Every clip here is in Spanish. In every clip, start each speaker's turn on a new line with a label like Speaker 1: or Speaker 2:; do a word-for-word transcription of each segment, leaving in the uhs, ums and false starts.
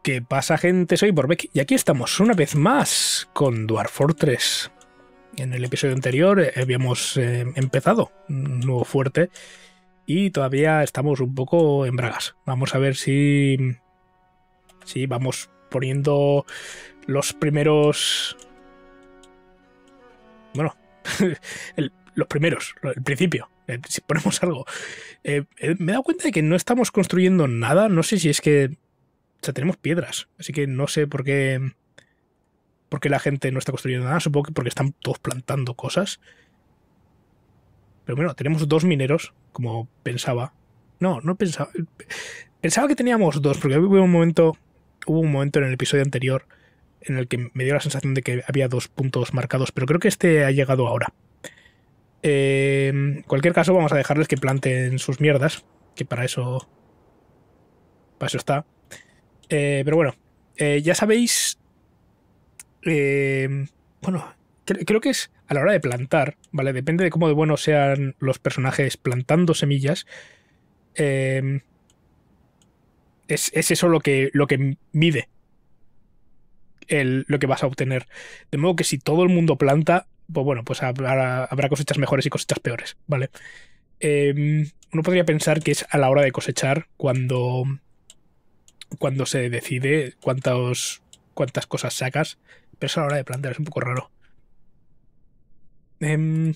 Speaker 1: ¿Qué pasa, gente? Soy Borbeck y aquí estamos una vez más con Dwarf Fortress. En el episodio anterior eh, habíamos eh, empezado un nuevo fuerte y todavía estamos un poco en bragas. Vamos a ver si, si vamos poniendo los primeros... Bueno, el, los primeros, el principio, eh, si ponemos algo. Eh, eh, me he dado cuenta de que no estamos construyendo nada, no sé si es que... O sea, tenemos piedras, así que no sé por qué, por qué la gente no está construyendo nada. Supongo que porque están todos plantando cosas. Pero bueno, tenemos dos mineros, como pensaba. No, no pensaba. Pensaba que teníamos dos, porque hubo un momento, hubo un momento en el episodio anterior en el que me dio la sensación de que había dos puntos marcados, pero creo que este ha llegado ahora. Eh, en cualquier caso, vamos a dejarles que planten sus mierdas, que para eso, para eso está. Eh, pero bueno, eh, ya sabéis, eh, bueno, cre creo que es a la hora de plantar, ¿vale? Depende de cómo de buenos sean los personajes plantando semillas. Eh, es, es eso lo que, lo que mide el, lo que vas a obtener. De modo que si todo el mundo planta, pues bueno, pues habrá, habrá cosechas mejores y cosechas peores, ¿vale? Eh, uno podría pensar que es a la hora de cosechar cuando... cuando se decide cuántos, cuántas cosas sacas, pero eso a la hora de plantar es un poco raro. Eh,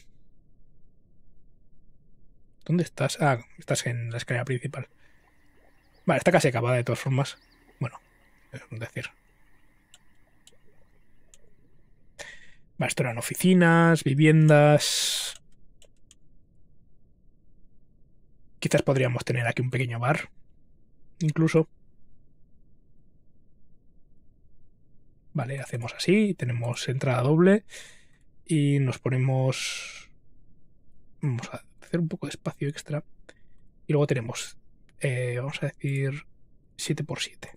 Speaker 1: ¿Dónde estás? Ah, estás en la escalera principal. Vale, está casi acabada de todas formas. Bueno, es decir. Vale, esto eran oficinas, viviendas. Quizás podríamos tener aquí un pequeño bar, incluso. Vale, hacemos así, tenemos entrada doble y nos ponemos... Vamos a hacer un poco de espacio extra. Y luego tenemos, eh, vamos a decir, siete por siete.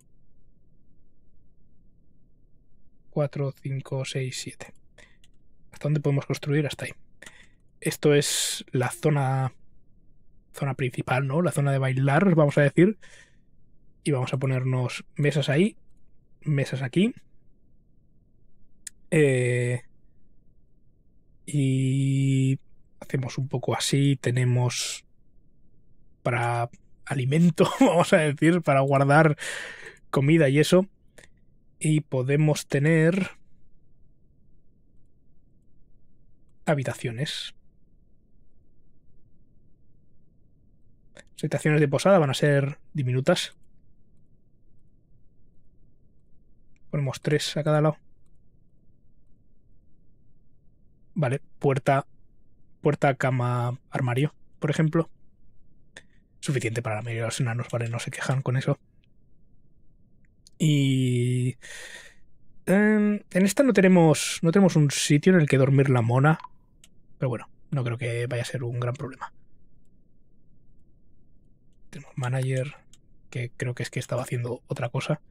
Speaker 1: cuatro, cinco, seis, siete. ¿Hasta dónde podemos construir? Hasta ahí. Esto es la zona, zona principal, ¿no? La zona de bailar, vamos a decir. Y vamos a ponernos mesas ahí, mesas aquí. Eh, y hacemos un poco así. Tenemos para alimento, vamos a decir, para guardar comida y eso. Y podemos tener habitaciones. Las habitaciones de posada van a ser diminutas. Ponemos tres a cada lado. Vale, puerta, puerta, cama, armario, por ejemplo. Suficiente para la mayoría de los enanos, vale, no se quejan con eso. Y... En, en esta no tenemos, no tenemos un sitio en el que dormir la mona. Pero bueno, no creo que vaya a ser un gran problema. Tenemos manager, que creo que es que estaba haciendo otra cosa.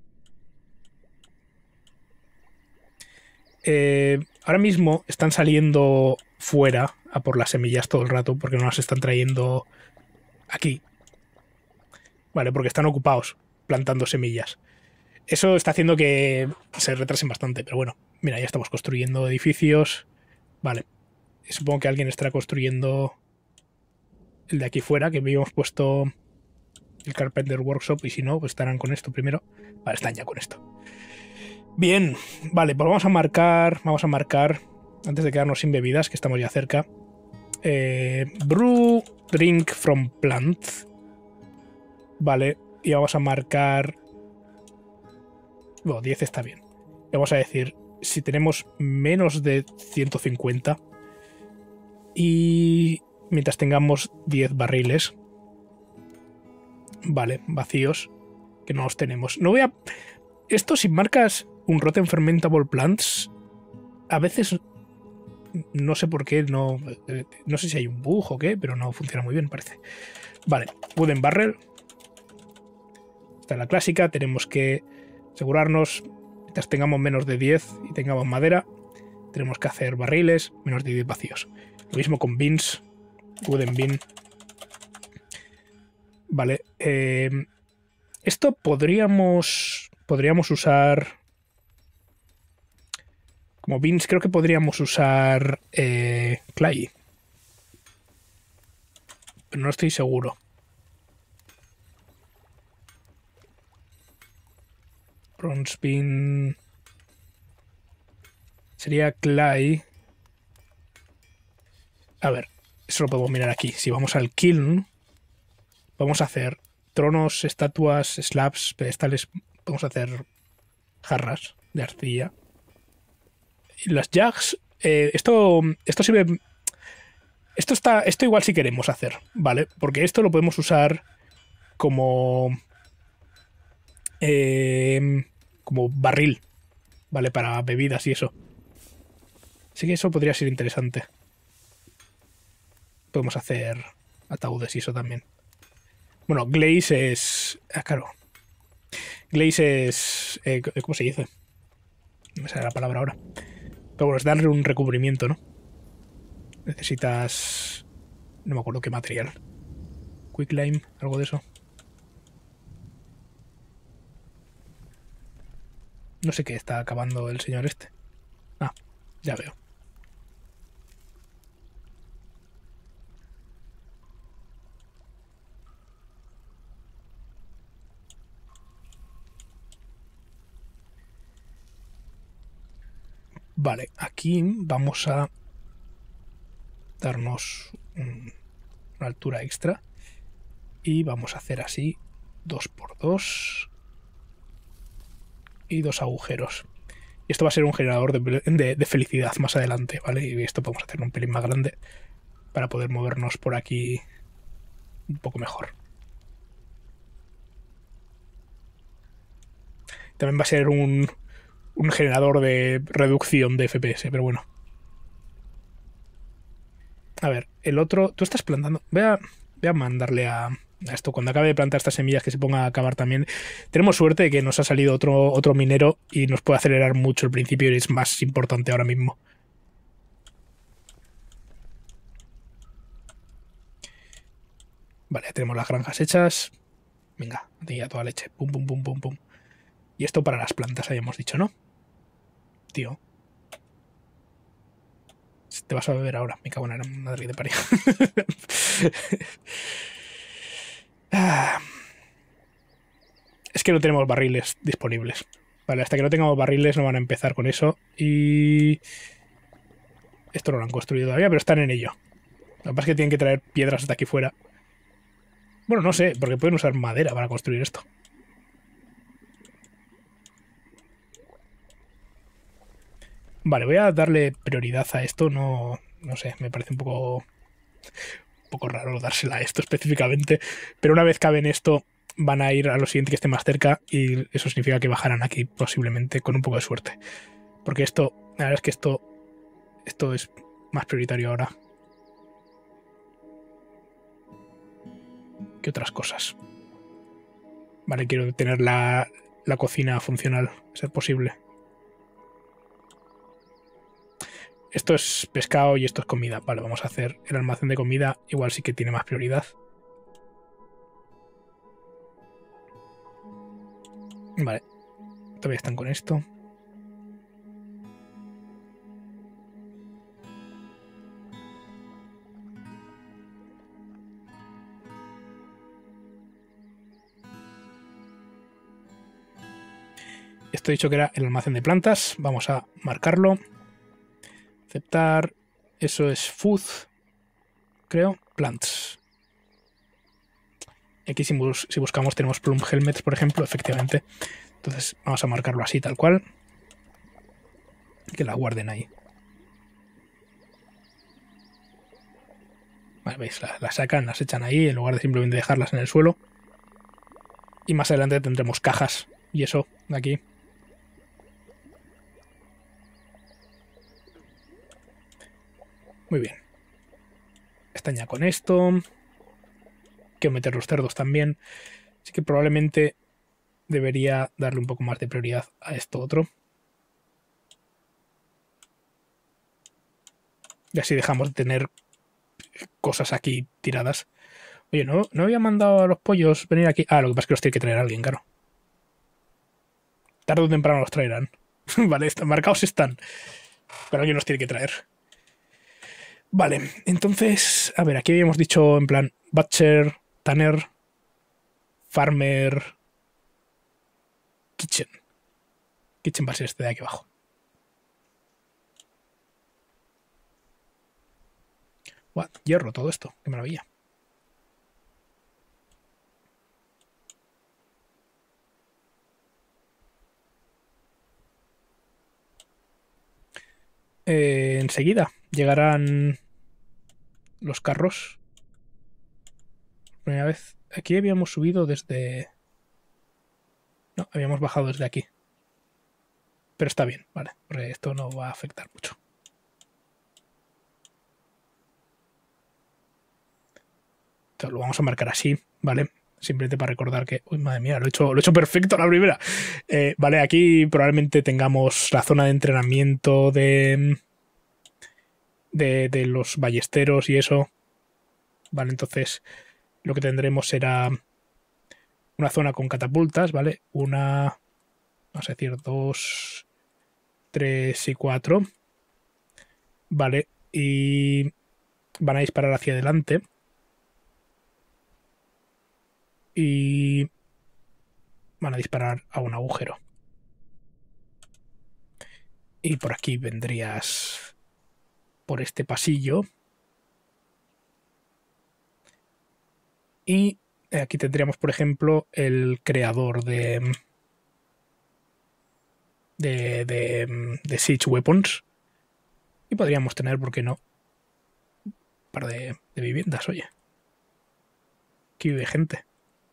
Speaker 1: Eh, ahora mismo están saliendo fuera a por las semillas todo el rato porque no las están trayendo aquí. Vale, porque están ocupados plantando semillas. Eso está haciendo que se retrasen bastante, pero bueno, mira, ya estamos construyendo edificios. Vale, supongo que alguien estará construyendo el de aquí fuera, que habíamos puesto el Carpenter Workshop, y si no, pues estarán con esto primero. Vale, están ya con esto. Bien, vale, pues vamos a marcar, vamos a marcar, antes de quedarnos sin bebidas, que estamos ya cerca, eh, brew drink from plant. Vale, y vamos a marcar... Bueno, diez está bien. Y vamos a decir, si tenemos menos de ciento cincuenta y mientras tengamos diez barriles, vale, vacíos, que no los tenemos. No voy a... Esto, si marcas un Rotten Fermentable Plants, a veces no sé por qué, no, no sé si hay un bug o qué, pero no funciona muy bien, parece. Vale, Wooden Barrel. Esta es la clásica, tenemos que asegurarnos, mientras tengamos menos de diez y tengamos madera, tenemos que hacer barriles, menos de diez vacíos. Lo mismo con beans, Wooden Bean. Vale, eh, esto podríamos... podríamos usar... Como beans creo que podríamos usar eh, clay. Pero no estoy seguro. Bronze bean... Sería clay. A ver, eso lo podemos mirar aquí. Si vamos al kiln, vamos a hacer tronos, estatuas, slabs, pedestales. Vamos a hacer jarras de arcilla. Y las jugs, eh, esto, esto sirve... Esto está, esto igual sí queremos hacer, ¿vale? Porque esto lo podemos usar como... Eh, como barril, ¿vale? Para bebidas y eso. Así que eso podría ser interesante. Podemos hacer ataúdes y eso también. Bueno, glaze es... Ah, claro. Glaze es... Eh, ¿Cómo se dice? No me sale la palabra ahora. Pero bueno, es darle un recubrimiento, ¿no? Necesitas... No me acuerdo qué material. Quicklime, algo de eso. No sé qué está acabando el señor este. Ah, ya veo. Vale, aquí vamos a darnos un, una altura extra y vamos a hacer así dos por dos y dos agujeros. Y esto va a ser un generador de, de, de felicidad más adelante, ¿vale? Y esto podemos hacer un pelín más grande para poder movernos por aquí un poco mejor. También va a ser un, un generador de reducción de F P S, pero bueno. A ver, el otro... Tú estás plantando... Voy a, voy a mandarle a, a esto. Cuando acabe de plantar estas semillas, que se ponga a acabar también. Tenemos suerte de que nos ha salido otro, otro minero y nos puede acelerar mucho el principio y es más importante ahora mismo. Vale, ya tenemos las granjas hechas. Venga, ya toda leche. Pum, pum, pum, pum, pum. Y esto para las plantas, habíamos dicho, ¿no? Tío. Te vas a beber ahora. Me cago en la madre de pareja. Es que no tenemos barriles disponibles. Vale, hasta que no tengamos barriles no van a empezar con eso. Y... Esto no lo han construido todavía, pero están en ello. Lo que pasa es que tienen que traer piedras hasta aquí fuera. Bueno, no sé, porque pueden usar madera para construir esto. Vale, voy a darle prioridad a esto. No, no sé, me parece un poco... Un poco raro dársela a esto específicamente. Pero una vez caben esto, van a ir a lo siguiente que esté más cerca. Y eso significa que bajarán aquí posiblemente con un poco de suerte. Porque esto, la verdad es que esto... Esto es más prioritario ahora que otras cosas. Vale, quiero tener la, la cocina funcional, a ser posible. Esto es pescado y esto es comida. Vale, vamos a hacer el almacén de comida. Igual sí que tiene más prioridad. Vale. Todavía están con esto. Esto he dicho que era el almacén de plantas. Vamos a marcarlo. Aceptar. Eso es food. Creo. Plants. Aquí si, bus si buscamos tenemos plum helmets, por ejemplo, efectivamente. Entonces vamos a marcarlo así, tal cual. Que la guarden ahí. Vale, veis, la, la sacan, las echan ahí en lugar de simplemente dejarlas en el suelo. Y más adelante tendremos cajas y eso de aquí. Muy bien. Están ya con esto. Quiero meter los cerdos también. Así que probablemente debería darle un poco más de prioridad a esto otro. Y así dejamos de tener cosas aquí tiradas. Oye, ¿no, no había mandado a los pollos venir aquí? Ah, lo que pasa es que los tiene que traer alguien, claro. Tarde o temprano los traerán. Vale, están, marcados están. Pero alguien los tiene que traer. Vale, entonces, a ver, aquí habíamos dicho en plan Butcher, Tanner, Farmer, Kitchen. Kitchen va a ser este de aquí abajo. What? Hierro, todo esto, qué maravilla. Eh, enseguida llegarán los carros. Primera vez. Aquí habíamos subido desde... No, habíamos bajado desde aquí. Pero está bien, vale, porque esto no va a afectar mucho. Entonces lo vamos a marcar así, ¿vale? Simplemente para recordar que... Uy, madre mía, lo he hecho, lo he hecho perfecto a la primera. Eh, vale, aquí probablemente tengamos la zona de entrenamiento de, de, de los ballesteros y eso. Vale, entonces lo que tendremos será una zona con catapultas, ¿vale? Una, vamos a decir, dos, tres y cuatro. Vale, y van a disparar hacia adelante. Y van a disparar a un agujero. Y por aquí vendrías por este pasillo. Y aquí tendríamos, por ejemplo, el creador de... De, de, de Siege Weapons. Y podríamos tener, ¿por qué no? Un par de, de viviendas, oye. Aquí vive gente.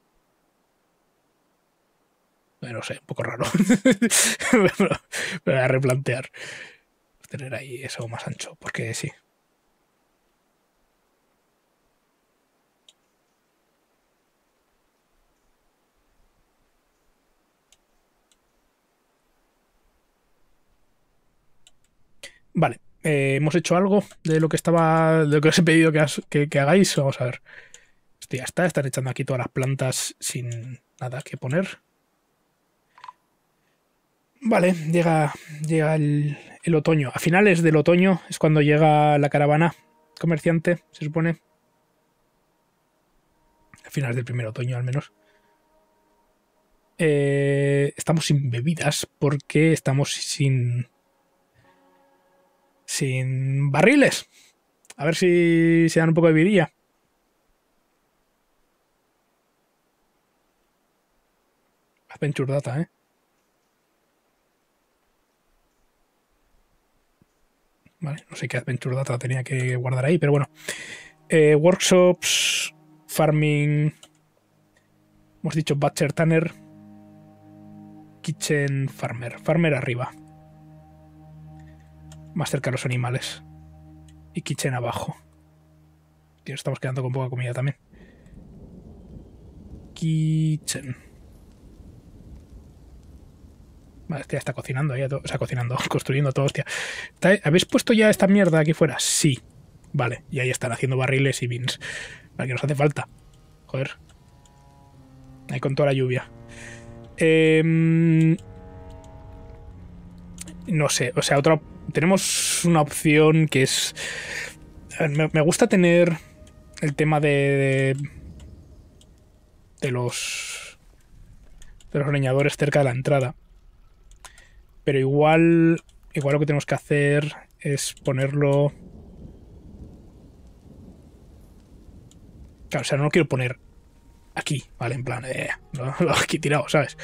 Speaker 1: No sé, un poco raro. Me voy a replantear. Tener ahí eso más ancho, porque sí. Vale, eh, hemos hecho algo de lo que estaba, de lo que os he pedido que, has, que, que hagáis. Vamos a ver. Hostia, ya está, están echando aquí todas las plantas sin nada que poner. Vale, llega, llega el, el otoño. A finales del otoño es cuando llega la caravana comerciante, se supone. A finales del primer otoño, al menos. Eh, estamos sin bebidas porque estamos sin... Sin barriles. A ver si se dan un poco de vidilla. Adventure Data, ¿eh? Vale, no sé qué Adventure Data tenía que guardar ahí, pero bueno. Eh, workshops, farming... Hemos dicho Butcher, Tanner, Kitchen, Farmer. Farmer arriba. Más cerca de los animales. Y Kitchen abajo. Tío, estamos quedando con poca comida también. Kitchen. Vale, este ya está cocinando, ya o sea, cocinando, construyendo todo, hostia. ¿Habéis puesto ya esta mierda aquí fuera? Sí. Vale, y ahí están haciendo barriles y bins. Vale, que nos hace falta. Joder. Ahí con toda la lluvia. Eh, no sé, o sea, otra... Tenemos una opción que es... Me, me gusta tener el tema de, de... De los... De los leñadores cerca de la entrada. Pero igual... Igual lo que tenemos que hacer es ponerlo... Claro, o sea, no lo quiero poner aquí, ¿vale? En plan, eh, lo, lo aquí tirado, ¿sabes?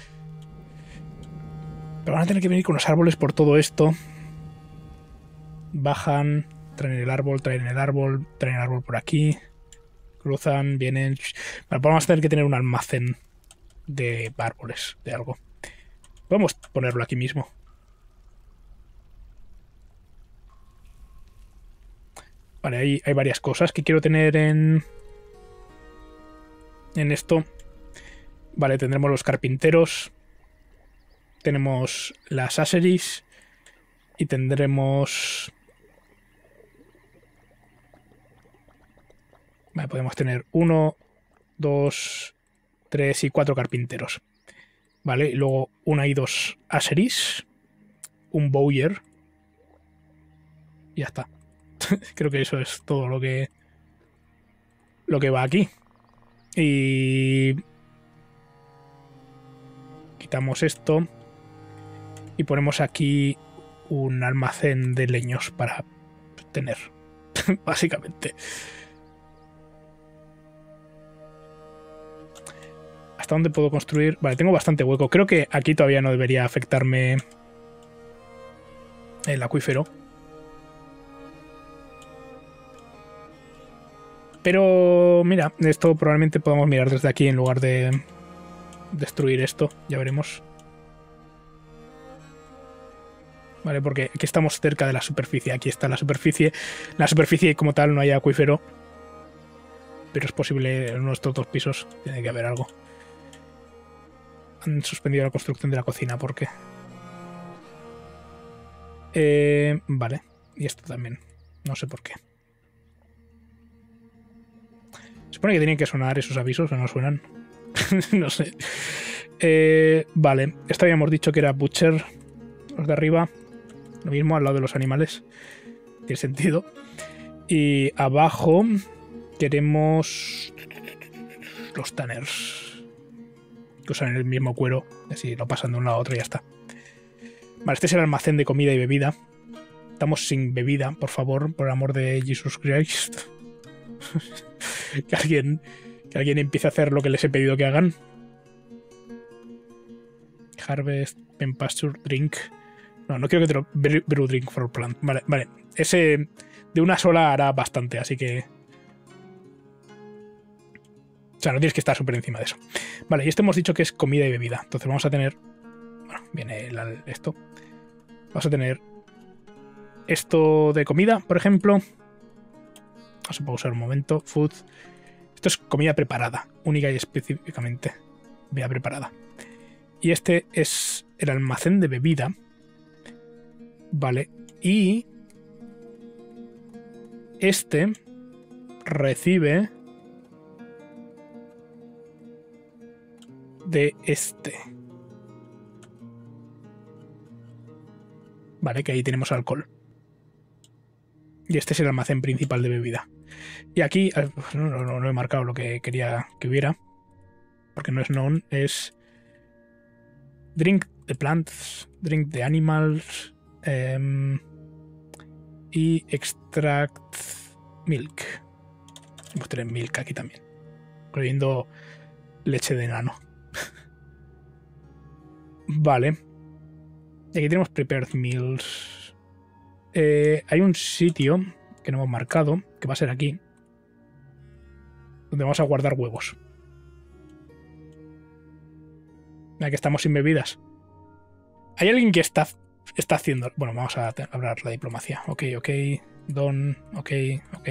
Speaker 1: Pero van a tener que venir con los árboles por todo esto. Bajan, traen el árbol, traen el árbol, traen el árbol por aquí. Cruzan, vienen... Bueno, vamos a tener que tener un almacén de árboles, de algo. Vamos a ponerlo aquí mismo. Vale, hay, hay varias cosas que quiero tener en... En esto. Vale, tendremos los carpinteros. Tenemos las aseris. Y tendremos... Vale, podemos tener uno, dos, tres y cuatro carpinteros. Vale, y luego una y dos Aseris, un Bowyer. Y ya está. Creo que eso es todo lo que lo que va aquí. Y quitamos esto y ponemos aquí un almacén de leños para tener, básicamente. ¿Hasta dónde puedo construir? Vale, tengo bastante hueco. Creo que aquí todavía no debería afectarme el acuífero. Pero mira, esto probablemente podamos mirar desde aquí en lugar de destruir esto. Ya veremos. Vale, porque aquí estamos cerca de la superficie. Aquí está la superficie. La superficie como tal no hay acuífero. Pero es posible en nuestros dos pisos. Tiene que haber algo. Han suspendido la construcción de la cocina. ¿Por qué? Eh, vale. Y esto también. No sé por qué. Se supone que tienen que sonar esos avisos o no suenan. No sé. Eh, vale. Esto habíamos dicho que era Butcher. Los de arriba. Lo mismo al lado de los animales. Tiene sentido. Y abajo queremos los tanners. Que usan el mismo cuero. Así lo pasan de un lado a otro y ya está. Vale, este es el almacén de comida y bebida. Estamos sin bebida, por favor, por el amor de Jesus Christ. que alguien que alguien empiece a hacer lo que les he pedido que hagan. Harvest, pen pasture, drink. No, no quiero que te lo... Brew drink for plant. Vale, vale. Ese de una sola hará bastante, así que... O sea, no tienes que estar súper encima de eso. Vale, y este hemos dicho que es comida y bebida. Entonces vamos a tener... Bueno, viene el, esto. Vamos a tener esto de comida, por ejemplo. Vamos a pausar un momento. Food. Esto es comida preparada, única y específicamente. Comida preparada. Y este es el almacén de bebida. Vale. Y este recibe de este. Vale, que ahí tenemos alcohol. Y este es el almacén principal de bebida. Y aquí no, no, no he marcado lo que quería que hubiera. Porque no es known, es drink the plants, drink the animals um, y extract milk. Vamos a tener milk aquí también. Incluyendo leche de enano. Vale. Y aquí tenemos prepared meals. Eh, hay un sitio que no hemos marcado, que va a ser aquí, donde vamos a guardar huevos. Ya que estamos sin bebidas. Hay alguien que está, está haciendo... Bueno, vamos a hablar la diplomacia. Ok, ok. Don, ok, ok.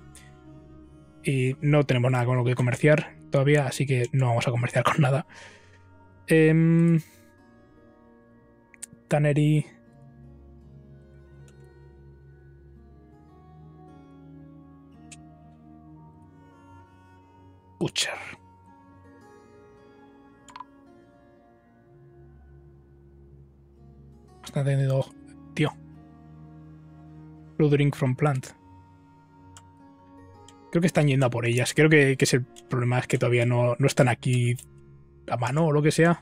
Speaker 1: Y no tenemos nada con lo que comerciar todavía, así que no vamos a comerciar con nada. Eh, Tannery... Butcher. Está teniendo... Tío. Blue drink from plant. Creo que están yendo a por ellas. Creo que, que es el problema es que todavía no, no están aquí a mano o lo que sea.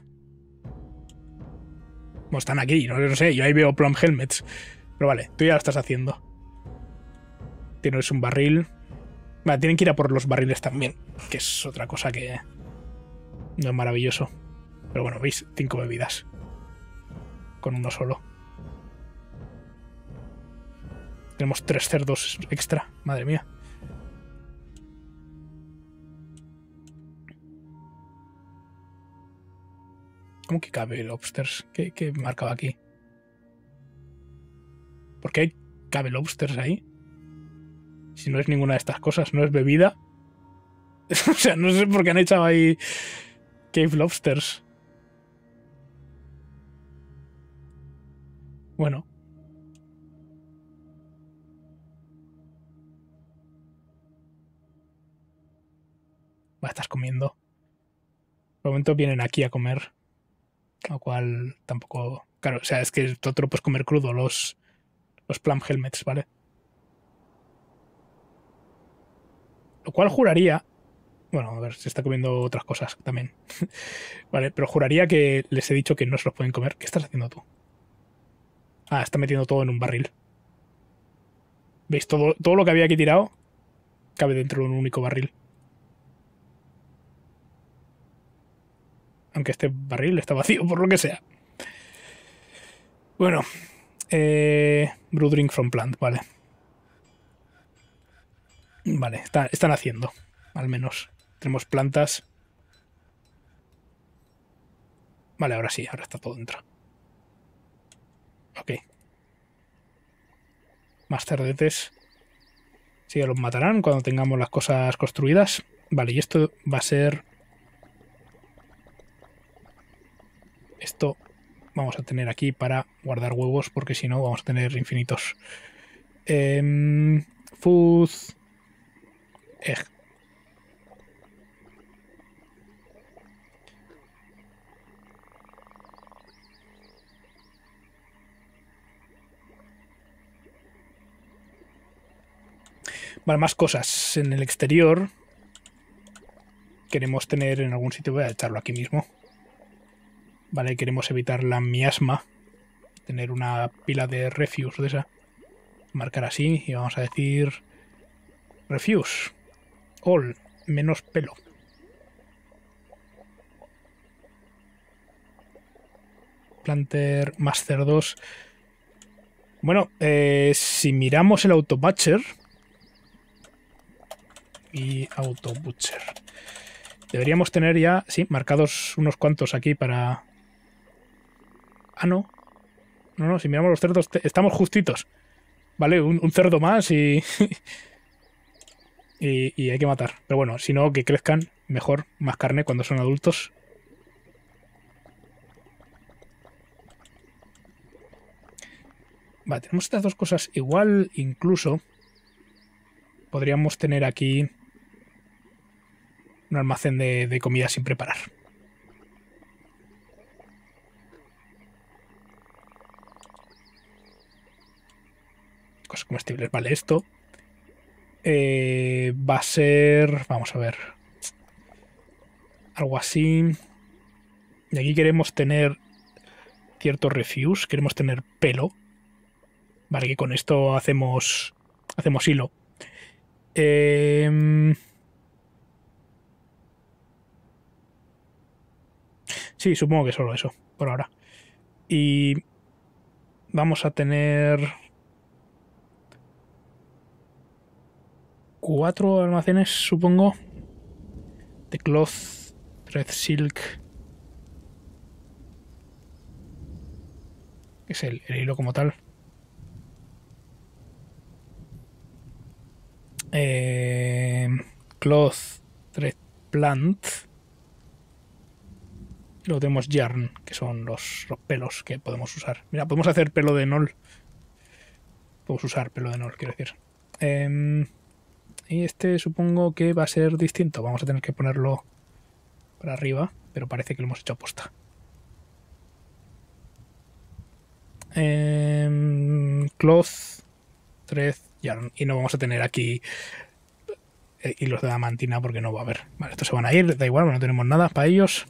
Speaker 1: O están aquí, no, no sé. Yo ahí veo plum helmets. Pero vale, tú ya lo estás haciendo. Tienes un barril. Vale, tienen que ir a por los barriles también. Que es otra cosa que no es maravilloso. Pero bueno, veis, cinco bebidas. Con uno solo. Tenemos tres cerdos extra. Madre mía. ¿Cómo que cabe lobsters? ¿Qué, qué marcaba aquí? ¿Por qué hay cabe lobsters ahí? Si no es ninguna de estas cosas, no es bebida. O sea, no sé por qué han echado ahí cave lobsters. Bueno. Va, estás comiendo. Por el momento vienen aquí a comer. Lo cual tampoco... Claro, o sea, es que tú te lo puedes comer crudo, los, los plum helmets, ¿vale? Lo cual juraría... Bueno, a ver, se está comiendo otras cosas también. Vale, pero juraría que les he dicho que no se los pueden comer. ¿Qué estás haciendo tú? Ah, está metiendo todo en un barril. ¿Veis? Todo, todo lo que había aquí tirado cabe dentro de un único barril. Aunque este barril está vacío, por lo que sea. Bueno. Eh, brew drink from plant, vale. Vale, está, están haciendo. Al menos. Tenemos plantas. Vale, ahora sí, ahora está todo dentro. Ok. Más cerdetes. Sí, los matarán cuando tengamos las cosas construidas. Vale, y esto va a ser... Esto vamos a tener aquí para guardar huevos, porque si no vamos a tener infinitos. Eh, food... Egg. Vale, más cosas. En el exterior queremos tener en algún sitio, voy a echarlo aquí mismo. Vale, queremos evitar la miasma. Tener una pila de refuse de esa. Marcar así y vamos a decir refuse. All, menos pelo. Planter, más cerdos. Bueno, eh, si miramos el autobutcher y autobutcher, deberíamos tener ya, sí, marcados unos cuantos aquí para... Ah, no. No, no, si miramos los cerdos, estamos justitos. Vale, un, un cerdo más y... y... y hay que matar. Pero bueno, si no, que crezcan mejor, más carne cuando son adultos. Vale, tenemos estas dos cosas. Igual, incluso, podríamos tener aquí un almacén de, de comida sin preparar. Cosas comestibles. Vale, esto eh, va a ser... Vamos a ver. Algo así. Y aquí queremos tener cierto refuse. Queremos tener pelo. Vale, que con esto hacemos hacemos hilo. Eh... Sí, supongo que solo eso, por ahora. Y vamos a tener cuatro almacenes, supongo. De cloth, thread silk. Que es el, el hilo como tal. Eh, cloth, thread plant. Y luego tenemos yarn, que son los, los pelos que podemos usar. Mira, podemos hacer pelo de nol. Podemos usar pelo de nol, quiero decir. Eh, y este supongo que va a ser distinto. Vamos a tener que ponerlo para arriba, pero parece que lo hemos hecho a posta. Eh, cloth, thread, yarn. Y no vamos a tener aquí hilos de damantina porque no va a haber. Vale, estos se van a ir, da igual, no tenemos nada para ellos.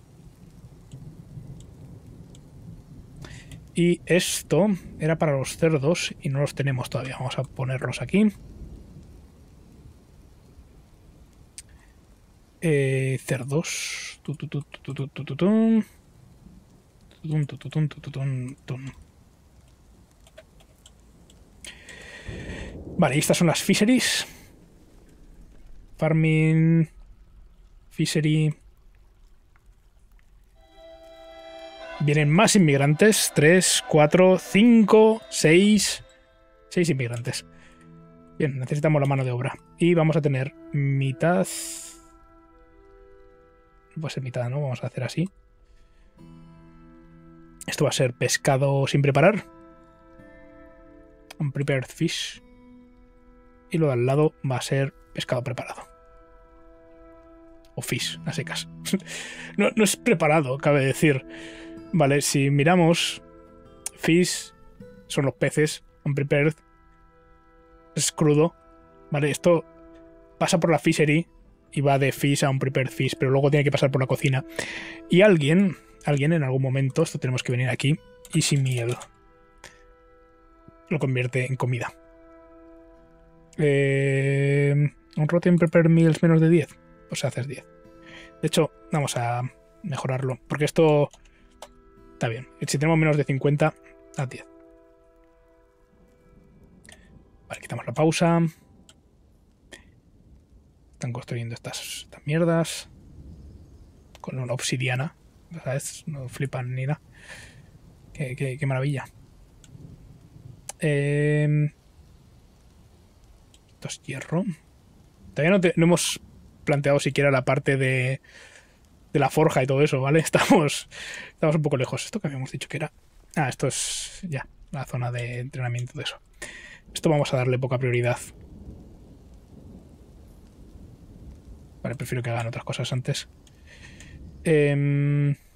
Speaker 1: Y esto era para los cerdos y no los tenemos todavía. Vamos a ponerlos aquí. Eh, cerdos. Vale, y estas son las fisheries. Farming. Fishery. Vienen más inmigrantes. tres, cuatro, cinco, seis. seis inmigrantes. Bien, necesitamos la mano de obra. Y vamos a tener mitad... No puede ser mitad, ¿no? Vamos a hacer así. Esto va a ser pescado sin preparar. Unprepared fish. Y lo de al lado va a ser pescado preparado. O fish, a secas. no, no es preparado, cabe decir. Vale, si miramos, fish son los peces, unprepared, es crudo. Vale, esto pasa por la fishery y va de fish a unprepared fish, pero luego tiene que pasar por la cocina. Y alguien, alguien en algún momento, esto tenemos que venir aquí, y sin miel lo convierte en comida. Eh, un rotten prepared meals menos de diez, pues haces diez. De hecho, vamos a mejorarlo, porque esto está bien. Si tenemos menos de cincuenta, a diez. Vale, quitamos la pausa. Están construyendo estas, estas mierdas con una obsidiana, ¿sabes? No flipan ni nada. Qué, qué, qué maravilla. Eh, esto es hierro. Todavía no, te, no hemos planteado siquiera la parte de, de la forja y todo eso, ¿vale? Estamos, estamos un poco lejos. Esto que habíamos dicho que era... Ah, esto es ya la zona de entrenamiento de eso. Esto vamos a darle poca prioridad. Vale, prefiero que hagan otras cosas antes. Eh,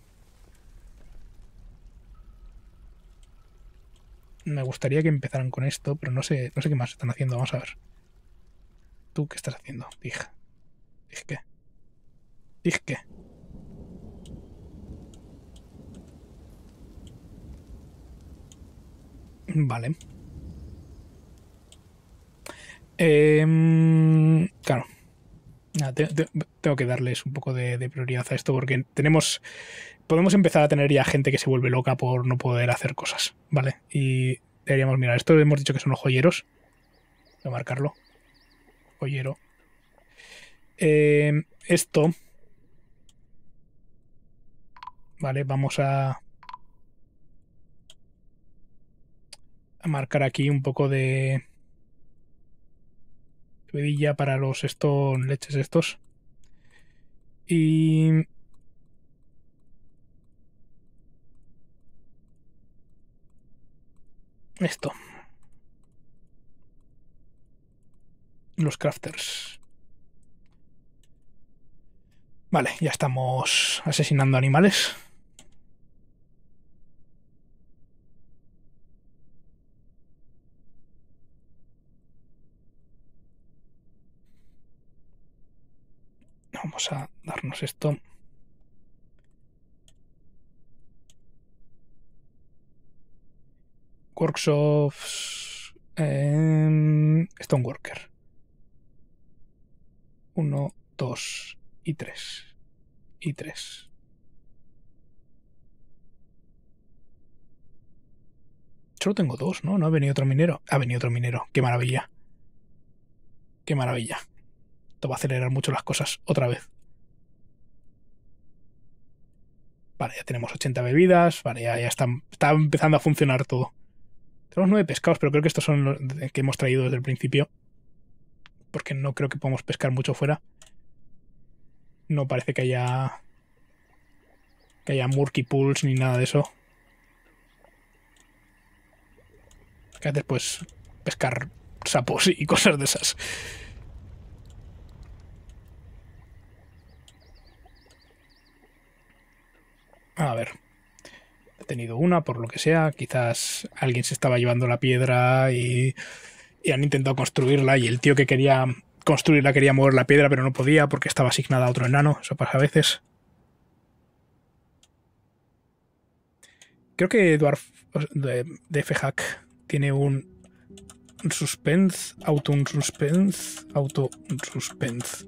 Speaker 1: me gustaría que empezaran con esto, pero no sé, no sé qué más están haciendo. Vamos a ver. ¿Tú qué estás haciendo? Dije. Dije qué. Dije qué. Vale. Eh, claro. Nada, te, te, tengo que darles un poco de, de prioridad a esto porque tenemos... Podemos empezar a tener ya gente que se vuelve loca por no poder hacer cosas, ¿vale? Y deberíamos mirar. Esto hemos dicho que son los joyeros. Voy a marcarlo. Joyero. Eh, esto... Vale, vamos a... A marcar aquí un poco de... Bebilla para los estos leches estos. Y... Esto. Los crafters. Vale, ya estamos asesinando animales. Vamos a darnos esto. Workshops. Eh, Stoneworker. Uno, dos y tres. Y tres. Solo tengo dos, ¿no? No ha venido otro minero. Ha venido otro minero. Qué maravilla. Qué maravilla. Esto va a acelerar mucho las cosas otra vez. Vale, ya tenemos ochenta bebidas. Vale, ya, ya está, está empezando a funcionar todo. Tenemos nueve pescados, pero creo que estos son los que hemos traído desde el principio. Porque no creo que podamos pescar mucho fuera. No parece que haya... Que haya murky pools ni nada de eso. Que haces, pues, pescar sapos y cosas de esas. A ver. He tenido una, por lo que sea. Quizás alguien se estaba llevando la piedra y, y han intentado construirla y el tío que quería construirla quería mover la piedra pero no podía porque estaba asignada a otro enano. Eso pasa a veces. Creo que Dwarf de, de F-Hack tiene un suspense, auto un suspense, auto un suspense.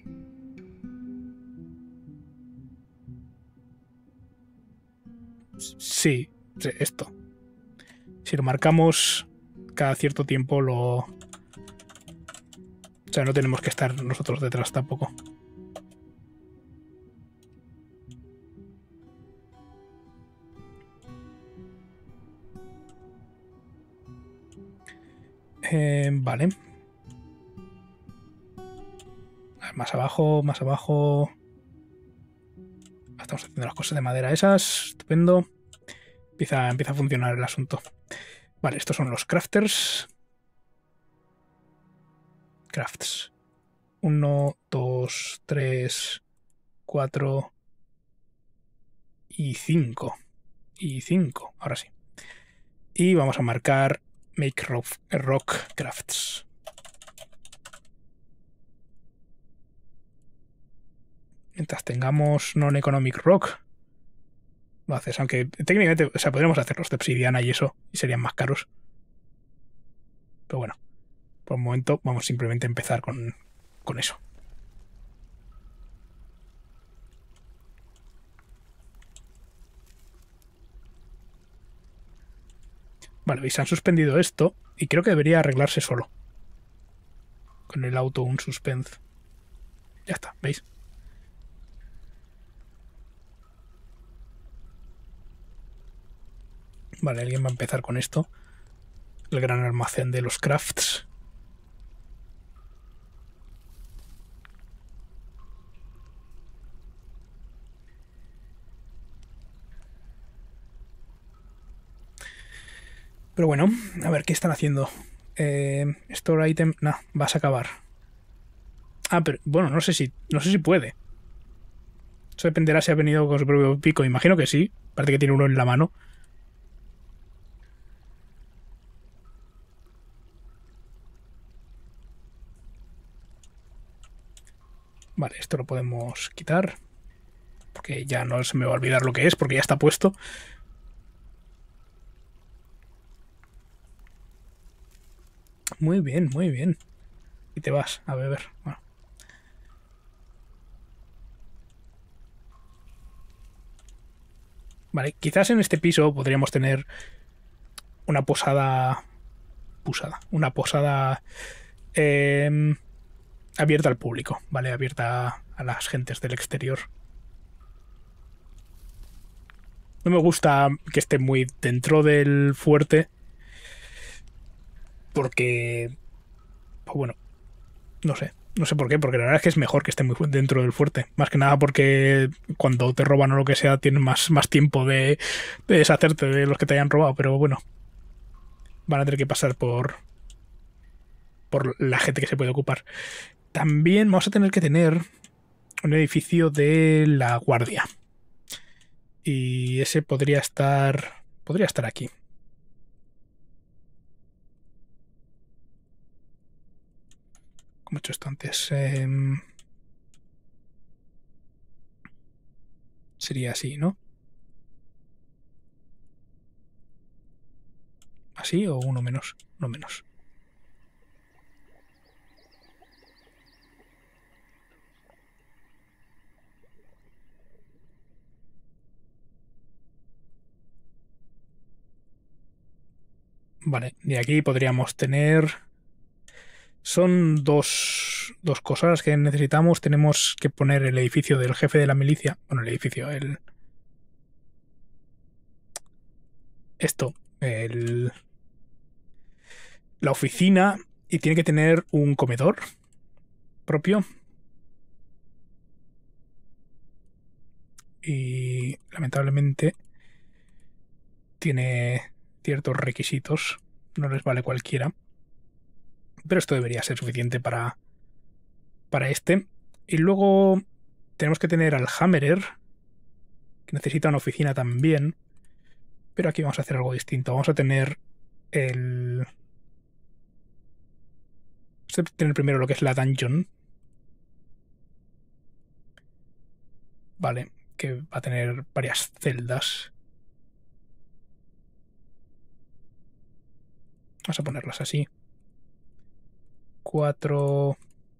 Speaker 1: Sí, esto. Si lo marcamos cada cierto tiempo lo... O sea, no tenemos que estar nosotros detrás tampoco. Eh, vale. Más abajo, más abajo. Estamos haciendo las cosas de madera esas. Estupendo. Empieza, empieza a funcionar el asunto. Vale, estos son los crafters. Crafts. Uno, dos, tres, cuatro y cinco. y cinco. Ahora sí. Y vamos a marcar Make Rock, rock Crafts. Mientras tengamos Non-Economic Rock, lo haces. Aunque técnicamente, o sea, podríamos hacer los de obsidiana y eso, y serían más caros. Pero bueno, por el momento vamos simplemente a empezar con, con eso. Vale, veis, han suspendido esto y creo que debería arreglarse solo. Con el auto un suspense. Ya está, ¿veis? Vale, alguien va a empezar con esto. El gran almacén de los crafts. Pero bueno, a ver, ¿qué están haciendo? Eh, store item, no, vas a acabar. Ah, pero bueno, no sé si, no sé si puede. Eso dependerá si ha venido con su propio pico. Imagino que sí. Parece que tiene uno en la mano. Vale, esto lo podemos quitar. Porque ya no se me va a olvidar lo que es, porque ya está puesto. Muy bien, muy bien. Y te vas a beber. Bueno. Vale, quizás en este piso podríamos tener una posada... Posada. Una posada... Eh, abierta al público, ¿vale? Abierta a las gentes del exterior. No me gusta que esté muy dentro del fuerte. Porque... Pues bueno, no sé. No sé por qué, porque la verdad es que es mejor que esté muy dentro del fuerte. Más que nada porque cuando te roban o lo que sea, tienes más, más tiempo de, de deshacerte de los que te hayan robado. Pero bueno, van a tener que pasar por, por la gente que se puede ocupar. También vamos a tener que tener un edificio de la guardia. Y ese podría estar... Podría estar aquí. Como he hecho esto antes. Eh, sería así, ¿no? ¿Así o uno menos? Uno menos. Vale, y aquí podríamos tener... Son dos, dos cosas que necesitamos. Tenemos que poner el edificio del jefe de la milicia. Bueno, el edificio, el... Esto, el... La oficina, y tiene que tener un comedor propio. Y lamentablemente tiene ciertos requisitos. No les vale cualquiera. Pero esto debería ser suficiente para, para este. Y luego tenemos que tener al Hammerer, que necesita una oficina también. Pero aquí vamos a hacer algo distinto. Vamos a tener el... Vamos a tener primero lo que es la dungeon. Vale, que va a tener varias celdas. Vamos a ponerlas así. Cuatro...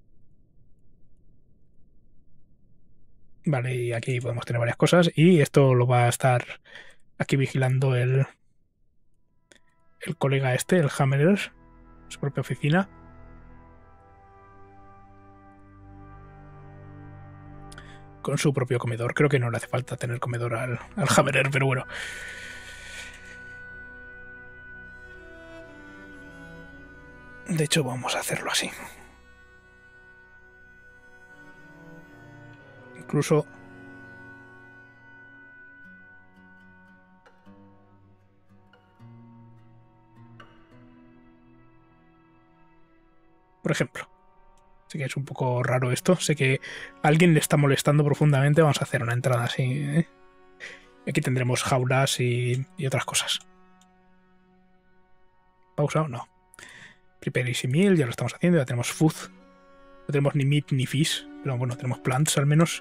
Speaker 1: Vale, y aquí podemos tener varias cosas. Y esto lo va a estar aquí vigilando el... El colega este, el Hammerer. Su propia oficina. Con su propio comedor. Creo que no le hace falta tener comedor al, al Hammerer, pero bueno. De hecho, vamos a hacerlo así. Incluso... Por ejemplo. Sé que es un poco raro esto. Sé que a alguien le está molestando profundamente. Vamos a hacer una entrada así, ¿eh? Aquí tendremos jaulas y, y otras cosas. ¿Pausa o no? Prepare easy meal, ya lo estamos haciendo, ya tenemos food. No tenemos ni meat ni fish, pero bueno, tenemos plants al menos.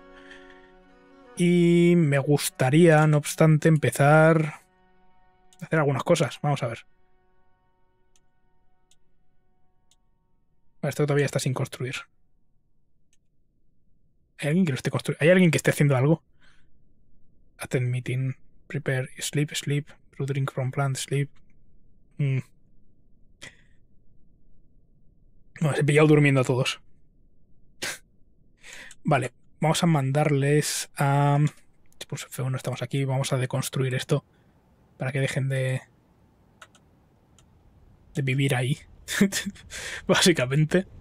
Speaker 1: Y me gustaría, no obstante, empezar a hacer algunas cosas. Vamos a ver. Esto todavía está sin construir. ¿Hay alguien que lo esté construyendo? ¿Hay alguien que esté haciendo algo? Attend meeting. Prepare. Sleep, sleep. Brew drink from plant. Sleep. Mm. Bueno, se he pillado durmiendo a todos. Vale. Vamos a mandarles a... Pues F uno, estamos aquí. Vamos a deconstruir esto. Para que dejen de... De vivir ahí. Básicamente.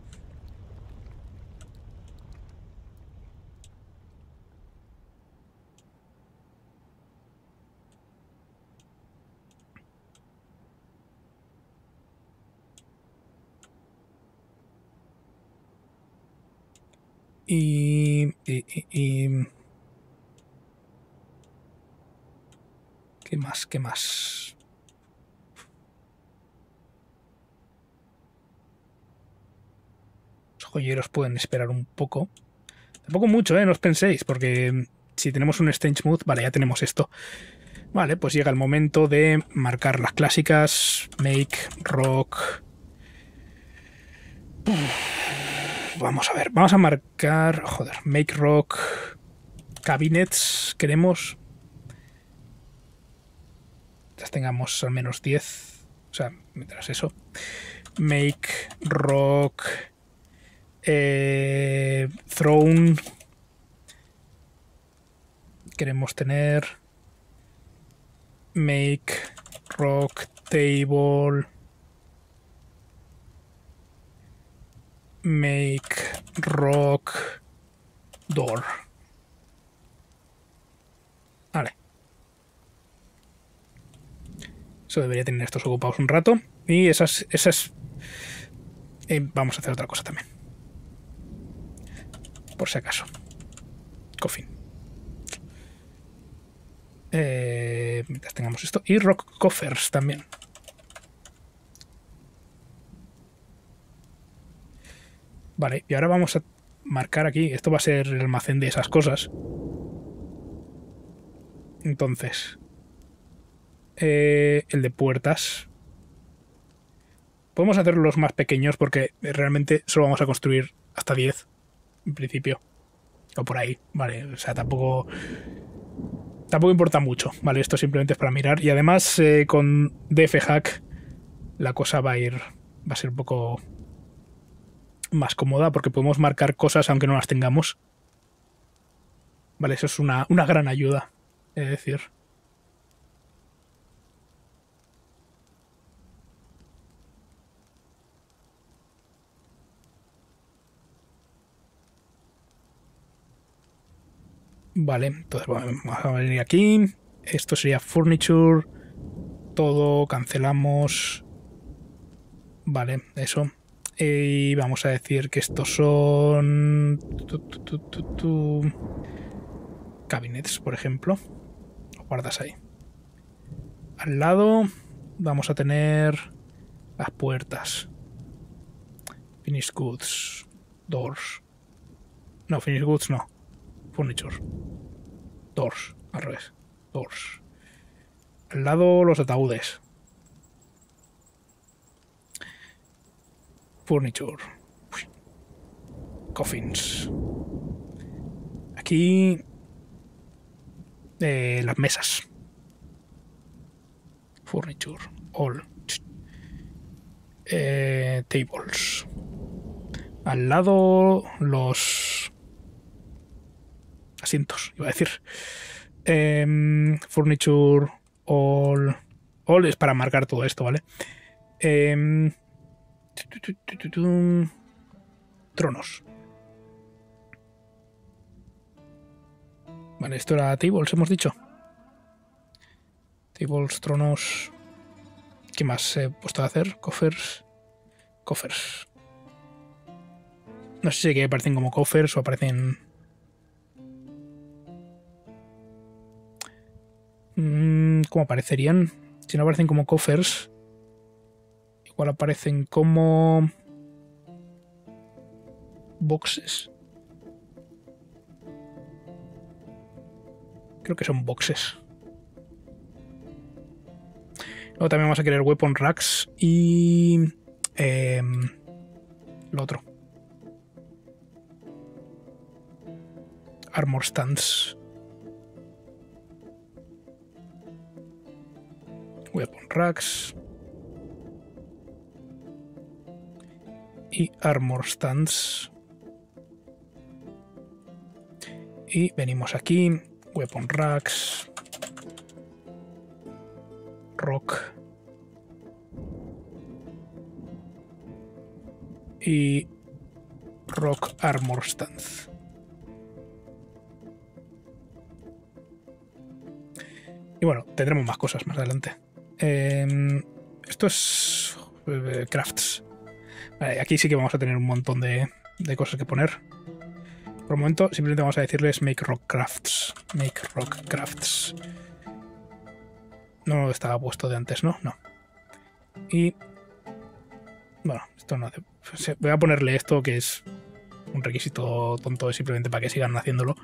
Speaker 1: Y, y, y, y... ¿Qué más? ¿Qué más? Los joyeros pueden esperar un poco. Tampoco mucho, ¿eh? No os penséis, porque si tenemos un Strange Mood, vale, ya tenemos esto. Vale, pues llega el momento de marcar las clásicas. Make, rock... Vamos a ver, vamos a marcar... Joder, make, rock... Cabinets, queremos... Mientras tengamos al menos diez. O sea, mientras eso. Make, rock... Eh, throne. Queremos tener... Make, rock, table... Make, rock, door. Vale. Eso debería tener estos ocupados un rato. Y esas... esas eh, vamos a hacer otra cosa también. Por si acaso. Coffin. Eh, mientras tengamos esto. Y rock coffers también. Vale, y ahora vamos a marcar aquí. Esto va a ser el almacén de esas cosas. Entonces, eh, el de puertas. Podemos hacer los más pequeños porque realmente solo vamos a construir hasta diez, en principio. O por ahí, vale. O sea, tampoco... Tampoco importa mucho, ¿vale? Esto simplemente es para mirar. Y además, eh, con D F Hack, la cosa va a ir... Va a ser un poco... más cómoda porque podemos marcar cosas aunque no las tengamos. Vale, eso es una, una gran ayuda, es decir. Vale, entonces vamos a venir aquí. Esto sería furniture. Todo, cancelamos. Vale, eso. Y vamos a decir que estos son... Tu, tu, tu, tu, tu. Cabinets, por ejemplo. Lo guardas ahí. Al lado vamos a tener las puertas. Finished goods. Doors. No, finished goods no. Furniture. Doors. Al revés. Doors. Al lado los ataúdes. Furniture. Uy. Coffins. Aquí eh, las mesas. Furniture. All. Eh, tables. Al lado los asientos, iba a decir. Eh, furniture. All. All es para marcar todo esto, ¿vale? Eh, tronos. Vale, esto era tables, hemos dicho. Tables, tronos. ¿Qué más he puesto a hacer? Coffers. Coffers. No sé si que aparecen como coffers o aparecen... Mm, ¿Cómo aparecerían? Si no aparecen como coffers, igual aparecen como boxes. Creo que son boxes. Luego también vamos a querer weapon racks y eh, lo otro. Armor stands. Weapon racks. Y armor stands. Y venimos aquí. Weapon racks. Rock. Y rock armor stands. Y bueno, tendremos más cosas más adelante. Eh, esto es eh, crafts. Vale, aquí sí que vamos a tener un montón de, de cosas que poner. Por el momento simplemente vamos a decirles make rock crafts. Make rock crafts. No estaba puesto de antes, ¿no? No. Y... bueno, esto no hace... voy a ponerle esto que es un requisito tonto simplemente para que sigan haciéndolo.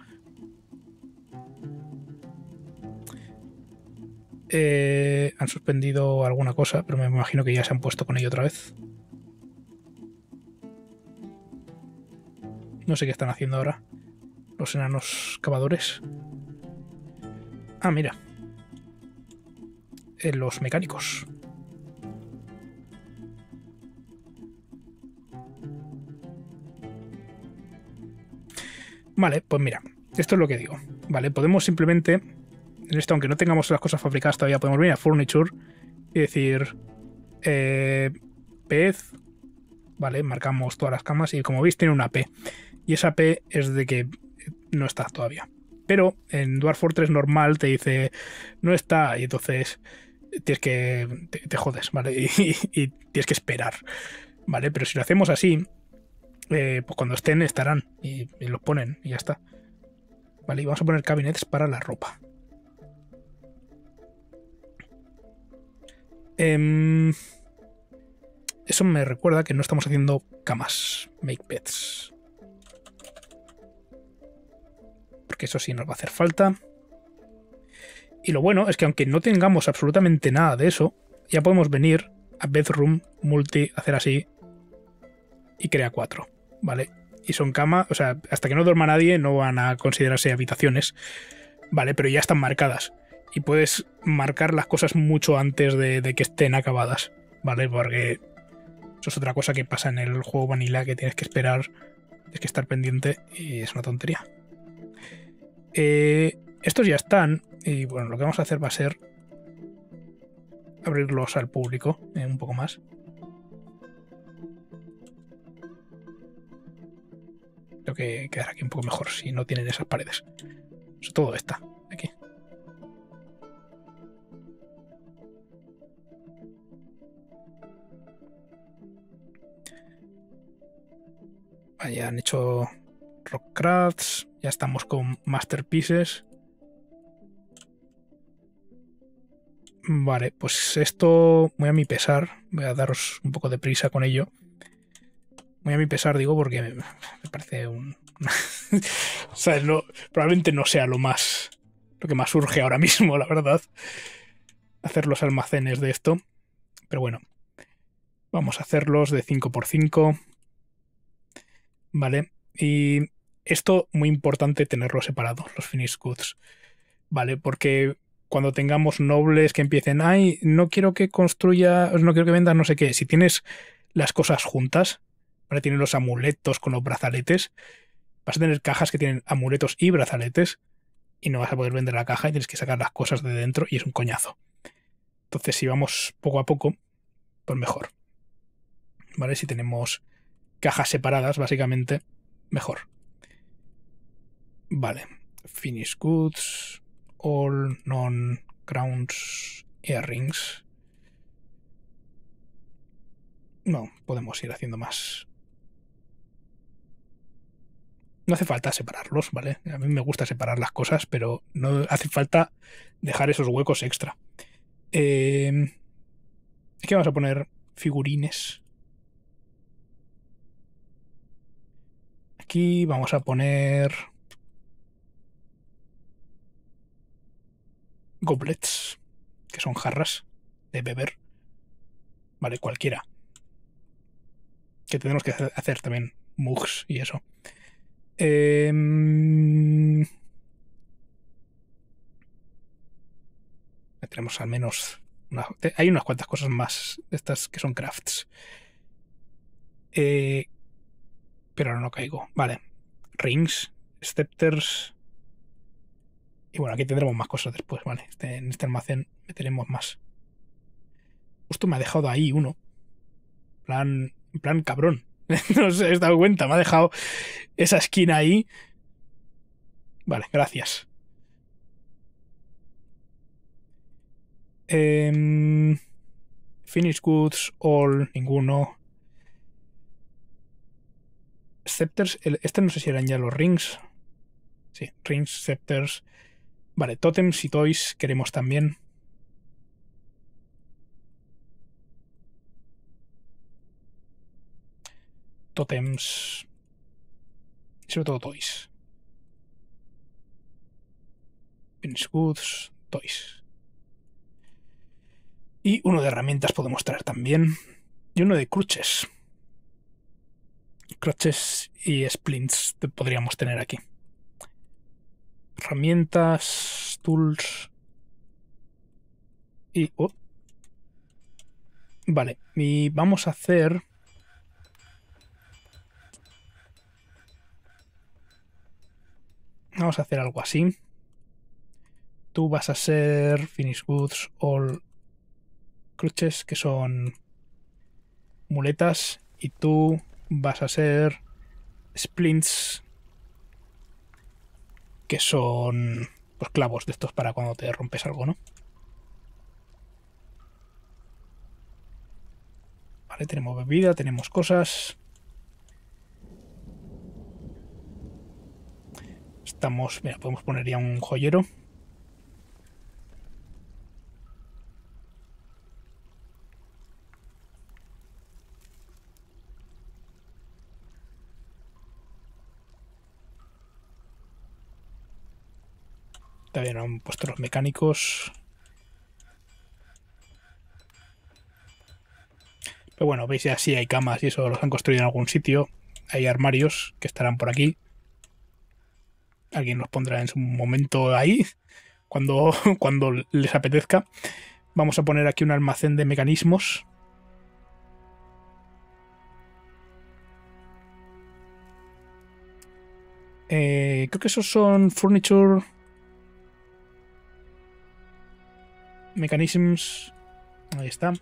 Speaker 1: Eh, han suspendido alguna cosa, pero me imagino que ya se han puesto con ello otra vez. No sé qué están haciendo ahora los enanos cavadores. Ah, mira. Eh, los mecánicos. Vale, pues mira. Esto es lo que digo. Vale, podemos simplemente... en esto, aunque no tengamos las cosas fabricadas todavía, podemos venir a Furniture y decir... Eh, pez... Vale, marcamos todas las camas y como veis tiene una P. Y esa P es de que no está todavía. Pero en Dwarf Fortress normal te dice no está y entonces tienes que... te, te jodes, ¿vale? Y, y, y tienes que esperar, ¿vale? Pero si lo hacemos así, eh, pues cuando estén estarán y, y los ponen y ya está. Vale, y vamos a poner cabinets para la ropa. Eh, eso me recuerda que no estamos haciendo camas, make beds. Porque eso sí nos va a hacer falta. Y lo bueno es que aunque no tengamos absolutamente nada de eso, ya podemos venir a Bedroom, Multi, hacer así y crea cuatro, ¿vale? Y son cama, o sea, hasta que no duerma nadie no van a considerarse habitaciones, ¿vale? Pero ya están marcadas. Y puedes marcar las cosas mucho antes de, de que estén acabadas, ¿vale? Porque eso es otra cosa que pasa en el juego vanilla, que tienes que esperar, tienes que estar pendiente y es una tontería. Eh, estos ya están y bueno, lo que vamos a hacer va a ser abrirlos al público eh, un poco más. Creo que quedará aquí un poco mejor si no tienen esas paredes. Sobre todo esta, aquí. Ya han hecho Rockcrafts, ya estamos con Masterpieces. Vale, pues esto muy a mi pesar, voy a daros un poco de prisa con ello. Muy a mi pesar digo porque me, me parece un... o sea, no, probablemente no sea lo más... lo que más urge ahora mismo, la verdad. Hacer los almacenes de esto. Pero bueno, vamos a hacerlos de cinco por cinco. Vale, y esto muy importante tenerlo separado, los finished goods. Vale, porque cuando tengamos nobles que empiecen, ay, no quiero que construya, no quiero que vendas no sé qué. Si tienes las cosas juntas, ¿vale? Tienes los amuletos con los brazaletes, vas a tener cajas que tienen amuletos y brazaletes y no vas a poder vender la caja y tienes que sacar las cosas de dentro y es un coñazo. Entonces, si vamos poco a poco, pues mejor. ¿Vale? Si tenemos cajas separadas, básicamente, mejor. Vale. Finished goods. All non-crowns earrings. No, podemos ir haciendo más. No hace falta separarlos, ¿vale? A mí me gusta separar las cosas, pero no hace falta dejar esos huecos extra. Eh, aquí vamos a poner figurines. Aquí vamos a poner goblets, que son jarras de beber. Vale, cualquiera. Que tenemos que hacer también mugs y eso. Eh, tenemos al menos... Una, hay unas cuantas cosas más de estas que son crafts. Eh, pero ahora no caigo. Vale. Rings, scepters. Y bueno, aquí tendremos más cosas después, ¿vale? Este, en este almacén meteremos más. Justo me ha dejado ahí uno. En plan, en plan cabrón. No os he dado cuenta, me ha dejado esa esquina ahí. Vale, gracias. Eh, Finish goods, all, ninguno. Scepters, el, este no sé si eran ya los rings. Sí, rings, scepters. Vale, totems y toys queremos también. Totems. Y sobre todo toys. Finish goods, toys. Y uno de herramientas podemos traer también. Y uno de crutches. Crutches y splints podríamos tener aquí. Herramientas, tools. Y... Oh. Vale, y vamos a hacer... Vamos a hacer algo así. Tú vas a ser Finish Goods All Crutches, que son muletas, y tú vas a ser Splints, que son pues clavos de estos para cuando te rompes algo, ¿no? Vale, tenemos bebida, tenemos cosas. Estamos... Mira, podemos poner ya un joyero. También han puesto los mecánicos. Pero bueno, veis, ya sí hay camas y eso los han construido en algún sitio. Hay armarios que estarán por aquí. Alguien los pondrá en su momento ahí, cuando, cuando les apetezca. Vamos a poner aquí un almacén de mecanismos. Eh, creo que esos son furniture mechanisms. Ahí está.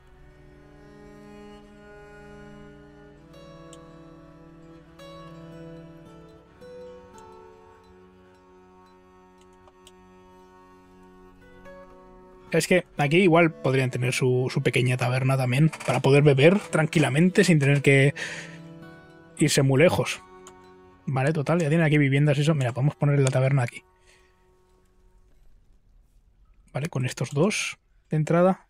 Speaker 1: Es que aquí igual podrían tener su, su pequeña taberna también, para poder beber tranquilamente sin tener que irse muy lejos. Vale, total, ya tienen aquí viviendas y eso. Mira, podemos poner la taberna aquí. Vale, con estos dos de entrada.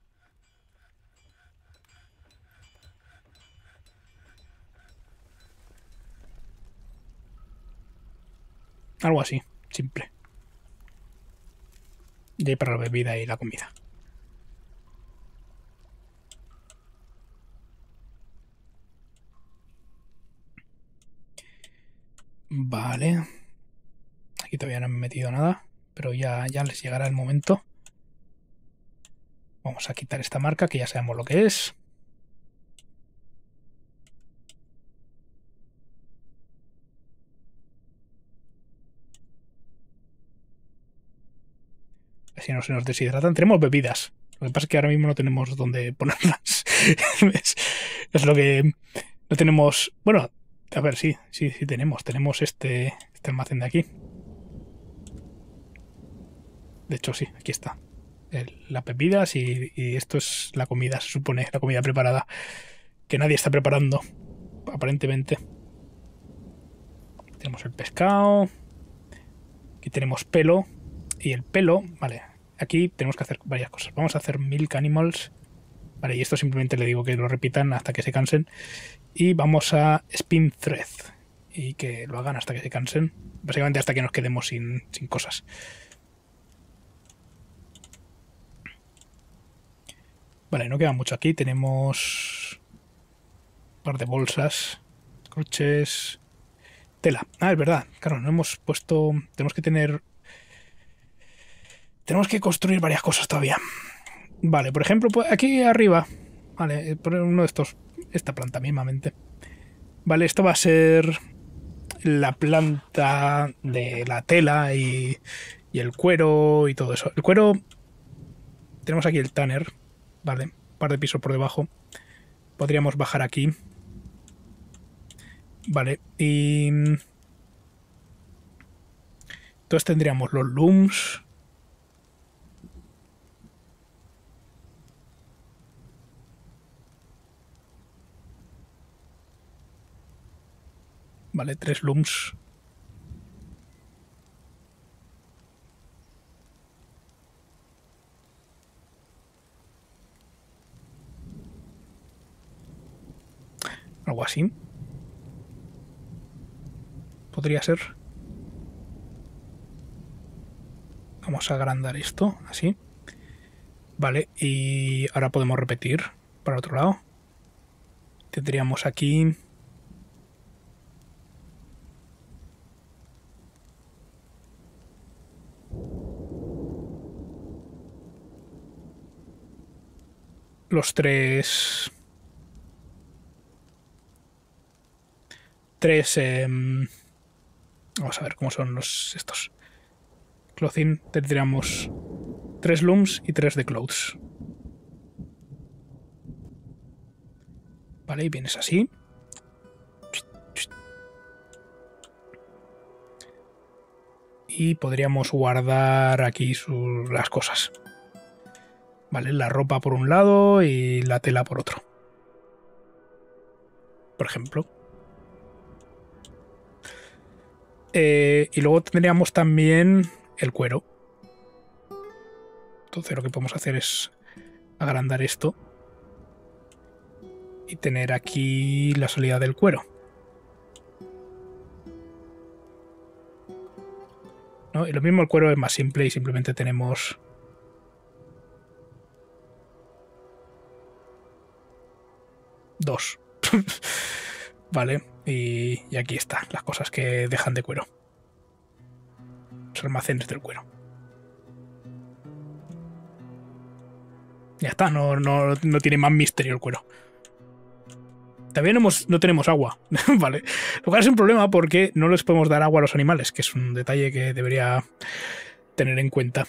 Speaker 1: Algo así, simple. Y ahí para la bebida y la comida. Vale. Aquí todavía no han metido nada, pero ya, ya les llegará el momento. Vamos a quitar esta marca, que ya sabemos lo que es. Así no se nos deshidratan. Tenemos bebidas. Lo que pasa es que ahora mismo no tenemos dónde ponerlas. es, es lo que... No tenemos... Bueno, a ver, sí, sí, sí tenemos. Tenemos este, este almacén de aquí. De hecho, sí, aquí está. El, las bebidas y, y esto es la comida, se supone, la comida preparada. Que nadie está preparando, aparentemente. tenemos el pescado. Aquí tenemos pelo. Y el pelo, vale. Aquí tenemos que hacer varias cosas. Vamos a hacer milk animals. Vale, y esto simplemente le digo que lo repitan hasta que se cansen. Y vamos a spin thread. Y que lo hagan hasta que se cansen. Básicamente hasta que nos quedemos sin, sin cosas. Vale, no queda mucho aquí. Tenemos un par de bolsas. Coches. Tela. Ah, es verdad. Claro, no hemos puesto... Tenemos que tener... Tenemos que construir varias cosas todavía. Vale, por ejemplo, aquí arriba. Vale, poner uno de estos... Esta planta mismamente. Vale, esto va a ser la planta de la tela y, y el cuero y todo eso. El cuero... Tenemos aquí el tanner. Vale, un par de pisos por debajo. Podríamos bajar aquí. Vale, y... Entonces tendríamos los looms. Vale, tres looms. Algo así. Podría ser. Vamos a agrandar esto, así. Vale, y ahora podemos repetir para otro lado. Tendríamos aquí... Los tres... Tres... Eh, vamos a ver cómo son los estos. Clothing, tendríamos tres looms y tres de clothes. Vale, y vienes así. Y podríamos guardar aquí sus, las cosas. Vale, la ropa por un lado y la tela por otro. Por ejemplo. Eh, y luego tendríamos también el cuero. Entonces lo que podemos hacer es agrandar esto y tener aquí la salida del cuero. ¿No? Y lo mismo el cuero es más simple y simplemente tenemos... Dos. Vale, y, y aquí están las cosas que dejan de cuero. Los almacenes del cuero. Ya está, no, no, no tiene más misterio el cuero. También no, hemos, no tenemos agua, ¿vale? Lo cual es un problema porque no les podemos dar agua a los animales, que es un detalle que debería tener en cuenta.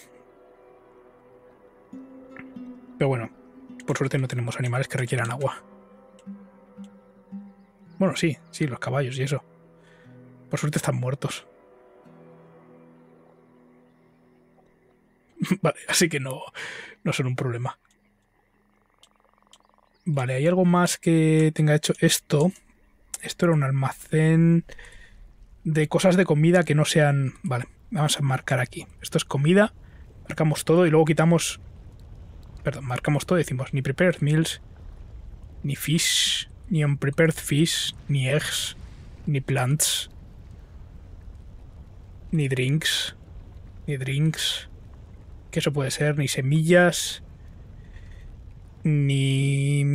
Speaker 1: Pero bueno, por suerte no tenemos animales que requieran agua. Bueno, sí, sí, los caballos y eso. Por suerte están muertos. Vale, así que no, no son un problema. Vale, ¿hay algo más que tenga hecho esto? Esto era un almacén de cosas de comida que no sean... Vale, vamos a marcar aquí. Esto es comida. Marcamos todo y luego quitamos... Perdón, marcamos todo y decimos ni prepared meals, ni fish, ni unprepared fish, ni eggs, ni plants, ni drinks, ni drinks, que eso puede ser, ni semillas, ni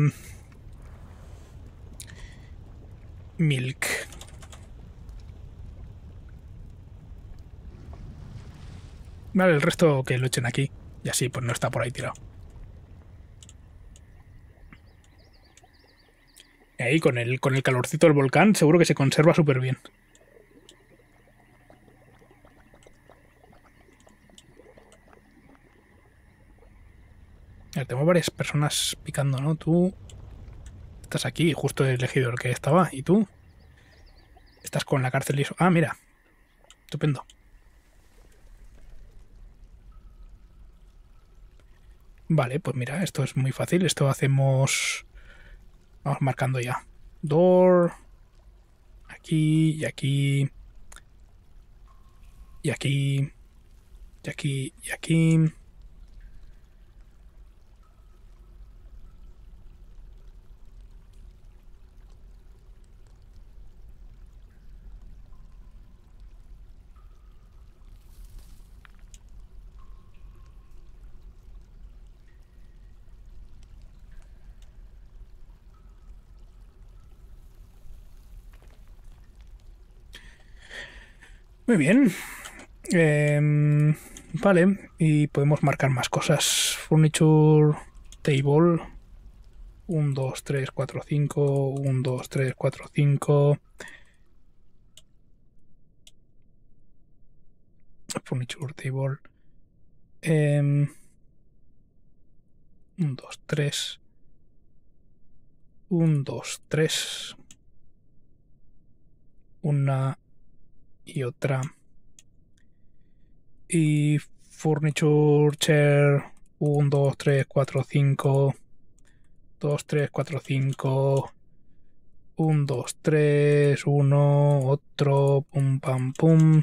Speaker 1: milk. Vale, el resto que lo echen aquí y así pues no está por ahí tirado. Ahí con el, con el calorcito del volcán seguro que se conserva súper bien. Tengo varias personas picando, ¿no? Tú estás aquí, justo he elegido el que estaba. ¿Y tú? Estás con la cárcel y eso. Ah, mira. Estupendo. Vale, pues mira, esto es muy fácil. Esto hacemos... Vamos marcando ya. Door. aquí, y aquí, y aquí, y aquí, y aquí. Muy bien. Em, vale, y podemos marcar más cosas. Furniture table. uno, dos, tres, cuatro, cinco. uno, dos, tres, cuatro, cinco. Furniture table. Um, uno, dos, tres. uno, dos, tres. Una y otra. Y furniture chair. uno, dos, tres, cuatro, cinco. dos, tres, cuatro, cinco. uno, dos, tres. uno. Otro. Pum, pam, pum.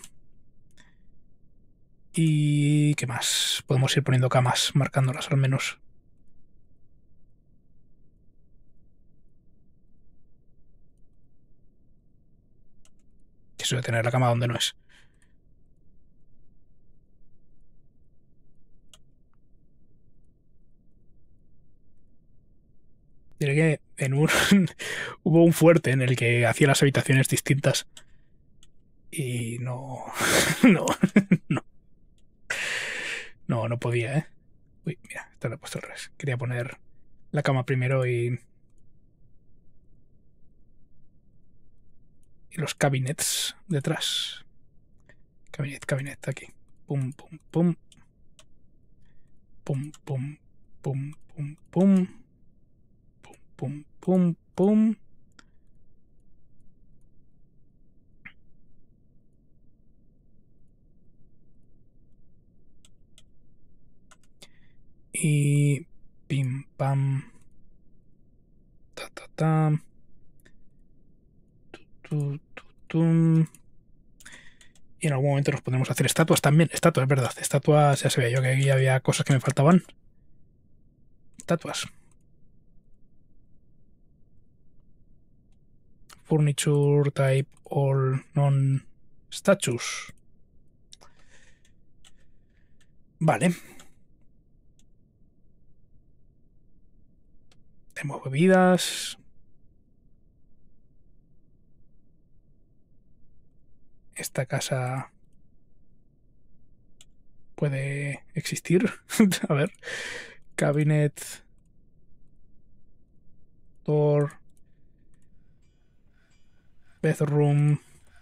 Speaker 1: ¿Y qué más? Podemos ir poniendo camas, marcándolas al menos. Eso de tener la cama donde no es. Diré que en un hubo un fuerte en el que hacía las habitaciones distintas. Y no. No. No. No, no podía, ¿eh? Uy, mira, esto lo he puesto al revés. Quería poner la cama primero y. Y los cabinets detrás. Cabinet, cabinet, aquí. Pum, pum, pum. Pum, pum, pum, pum, pum. Pum, pum, pum, pum. Y. Pim, pam. Ta, ta, ta. Tu, tu, tum. Y en algún momento nos podremos hacer estatuas también. Estatuas, es verdad. Estatuas, ya se veía yo que aquí había cosas que me faltaban. Estatuas. Furniture type all non statues. Vale. Tenemos bebidas. Esta casa puede existir. A ver. Cabinet. Door. Bedroom.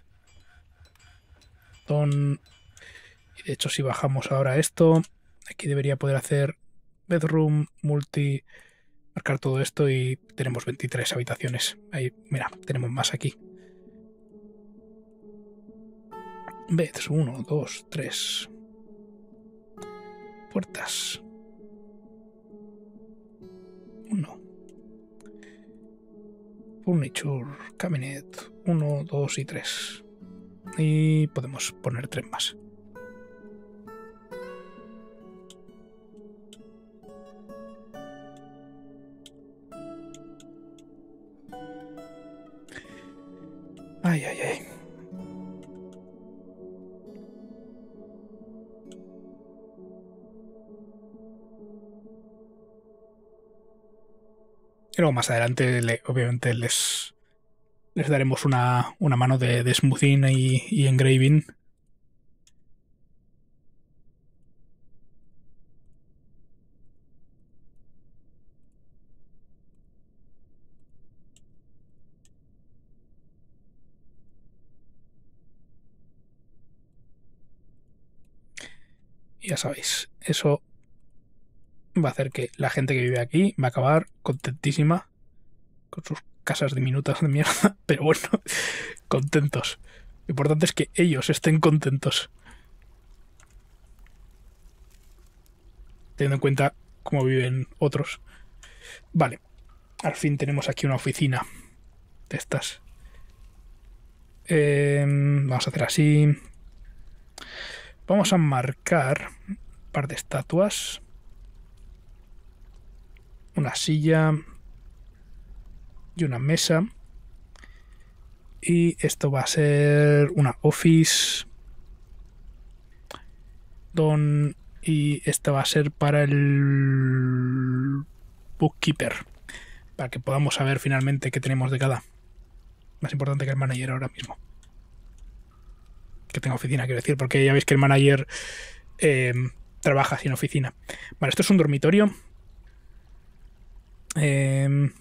Speaker 1: Don. Y de hecho, si bajamos ahora esto, aquí debería poder hacer bedroom, multi, marcar todo esto y tenemos veintitrés habitaciones. Ahí, mira, tenemos más aquí. Beds, uno, dos, tres. Puertas. uno. Furniture, cabinet, uno, dos y tres. Y podemos poner tres más. Ay, ay, ay. Y luego más adelante, le, obviamente, les, les daremos una, una mano de, de smoothing y, y engraving. Y ya sabéis, eso va a hacer que la gente que vive aquí va a acabar contentísima con sus casas diminutas de mierda, pero bueno, contentos. Lo importante es que ellos estén contentos, teniendo en cuenta cómo viven otros. Vale, al fin tenemos aquí una oficina de estas. Eh, vamos a hacer así. Vamos a marcar un par de estatuas. Una silla. Y una mesa. Y esto va a ser una office. Don. Y esta va a ser para el bookkeeper. Para que podamos saber finalmente qué tenemos de cada. Más importante que el manager ahora mismo. Que tenga oficina, quiero decir, porque ya veis que el manager eh, trabaja sin oficina. Vale, esto es un dormitorio. Eh,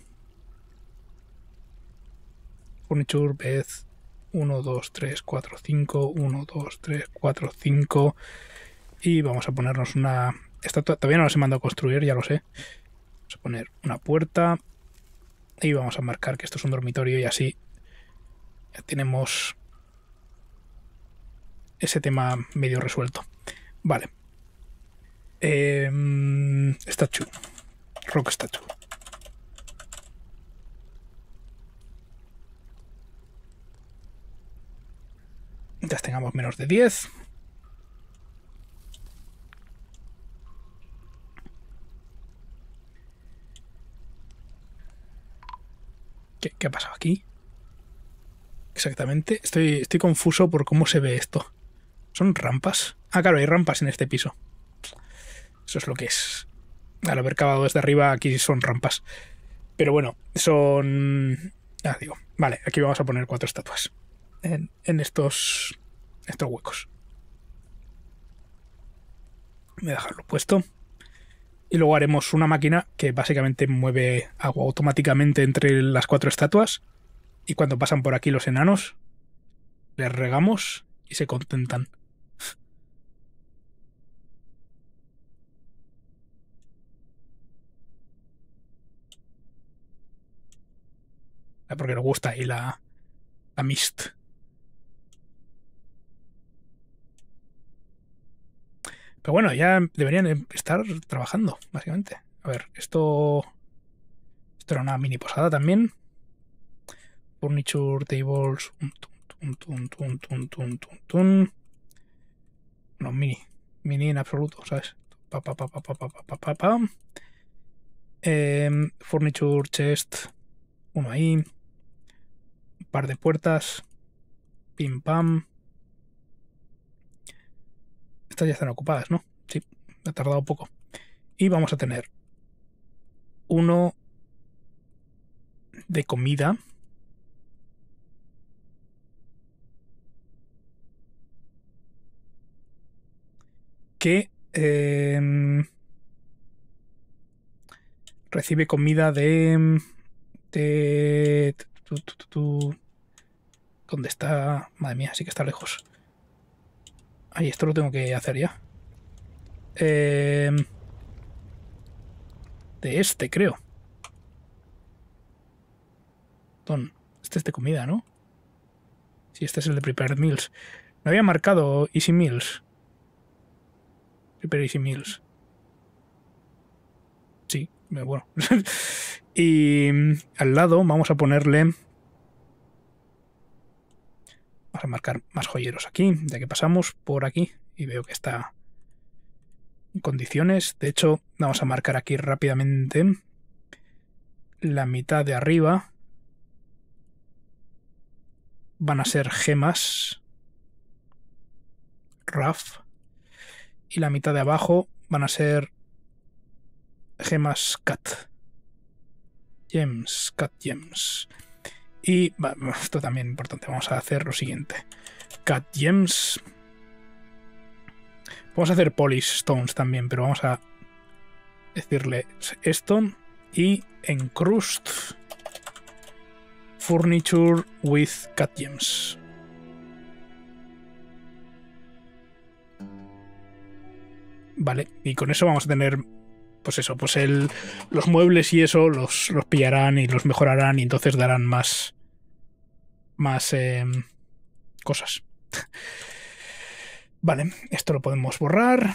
Speaker 1: furniture, bed. uno, dos, tres, cuatro, cinco. uno, dos, tres, cuatro, cinco. Y vamos a ponernos una estatua. Todavía no las he mandado a construir, ya lo sé. Vamos a poner una puerta. Y vamos a marcar que esto es un dormitorio y así ya tenemos ese tema medio resuelto. Vale. Eh, statue. Rock statue. Ya tengamos menos de diez. ¿Qué, ¿Qué ha pasado aquí? Exactamente. Estoy, estoy confuso por cómo se ve esto. ¿Son rampas? Ah, claro, hay rampas en este piso. Eso es lo que es. Al haber cavado desde arriba, aquí son rampas. Pero bueno, son... Ah, digo. Vale, aquí vamos a poner cuatro estatuas. En, en estos, estos huecos. Voy a dejarlo puesto. Y luego haremos una máquina que básicamente mueve agua automáticamente entre las cuatro estatuas. Y cuando pasan por aquí los enanos, les regamos y se contentan. Porque nos gusta ahí la, la mist. Pero bueno, ya deberían estar trabajando, básicamente. A ver, esto... Esto era una mini posada también. Furniture, tables... Tun, tun, tun, tun, tun, tun, tun. No, mini. Mini en absoluto, ¿sabes? Pa, pa, pa, pa, pa, pa, pa, pa, pa. Eh, furniture, chest. Uno ahí. Un par de puertas. Pim, pam. Estas ya están ocupadas, ¿no? Sí, ha tardado poco. Y vamos a tener uno de comida. Que eh, recibe comida de... de tu, tu, tu, tu. ¿Dónde está? Madre mía, sí que está lejos. Ay, esto lo tengo que hacer ya. Eh, de este, creo. Don, este es de comida, ¿no? Sí, este es el de Prepared Meals. Me había marcado Easy Meals. Prepare Easy Meals. Sí, bueno. Y al lado vamos a ponerle... Vamos a marcar más joyeros aquí, ya que pasamos por aquí y veo que está en condiciones. De hecho, vamos a marcar aquí rápidamente la mitad de arriba. Van a ser gemas rough y la mitad de abajo van a ser gemas cut. Gems, cut gems. Y bueno, esto también es importante. Vamos a hacer lo siguiente. Cut gems. Vamos a hacer polish stones también, pero vamos a decirle esto. Y encrust furniture with cut gems. Vale, y con eso vamos a tener, pues eso, pues el, los muebles y eso los, los pillarán y los mejorarán y entonces darán más, más eh, cosas. Vale, esto lo podemos borrar.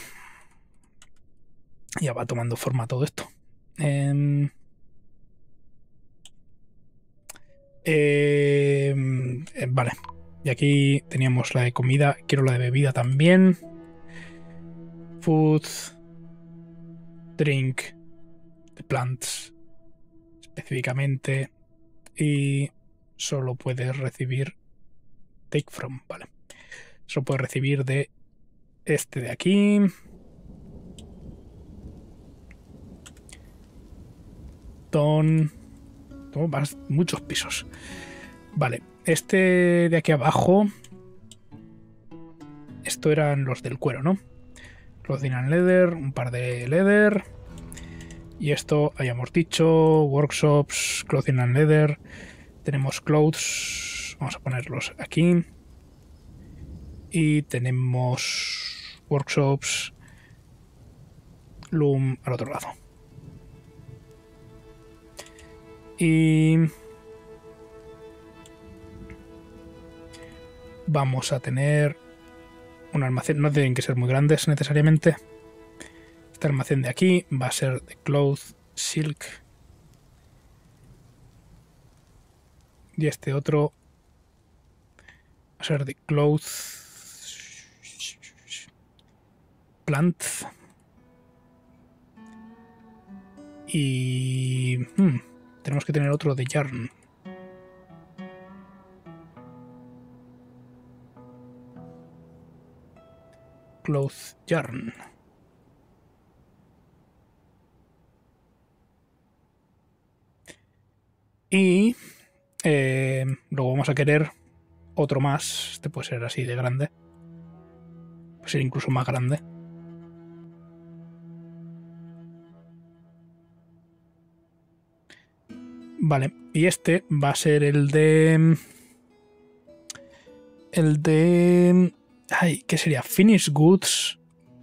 Speaker 1: Ya va tomando forma todo esto. Eh, eh, eh, vale. Y aquí teníamos la de comida. Quiero la de bebida también. Food. Drink. The plants. Específicamente. Y solo puedes recibir. Take from. Vale. Solo puedes recibir de este de aquí. Ton. Tengo más, muchos pisos. Vale. Este de aquí abajo. Esto eran los del cuero, ¿no? Clothing and leather. Un par de leather. Y esto, habíamos dicho. Workshops. Clothing and leather. Tenemos clothes. Vamos a ponerlos aquí. Y tenemos workshops. Loom al otro lado. Y vamos a tener un almacén. No tienen que ser muy grandes necesariamente. Este almacén de aquí va a ser de cloth, silk. Y este otro va a ser de cloth, plant. Y hmm, tenemos que tener otro de yarn. Cloth yarn. Y eh, luego vamos a querer otro más. Este puede ser así de grande. Puede ser incluso más grande. Vale, y este va a ser el de... El de... Ay, ¿qué sería? Finish Goods.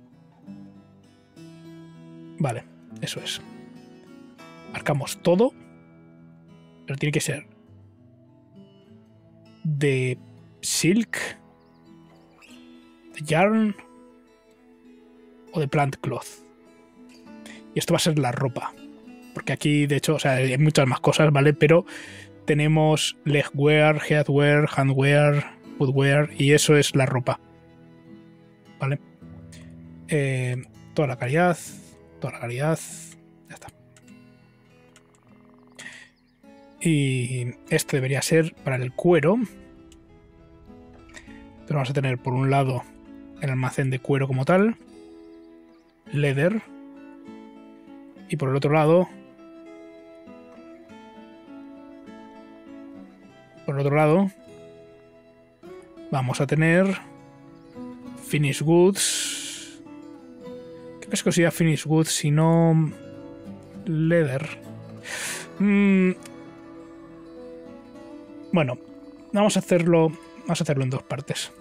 Speaker 1: Vale, eso es. Marcamos todo. Pero tiene que ser de silk, de yarn o de plant cloth. Y esto va a ser la ropa. Porque aquí, de hecho, o sea, hay muchas más cosas, ¿vale? Pero tenemos legwear, headwear, handwear, footwear, y eso es la ropa. ¿Vale? Eh, toda la calidad, toda la calidad, ya está. Y esto debería ser para el cuero. Entonces vamos a tener por un lado el almacén de cuero como tal, leather, y por el otro lado... Por otro lado, vamos a tener Finish Goods. ¿Qué es que sería Finish Goods si no leather? Mm. Bueno, vamos a hacerlo. Vamos a hacerlo en dos partes.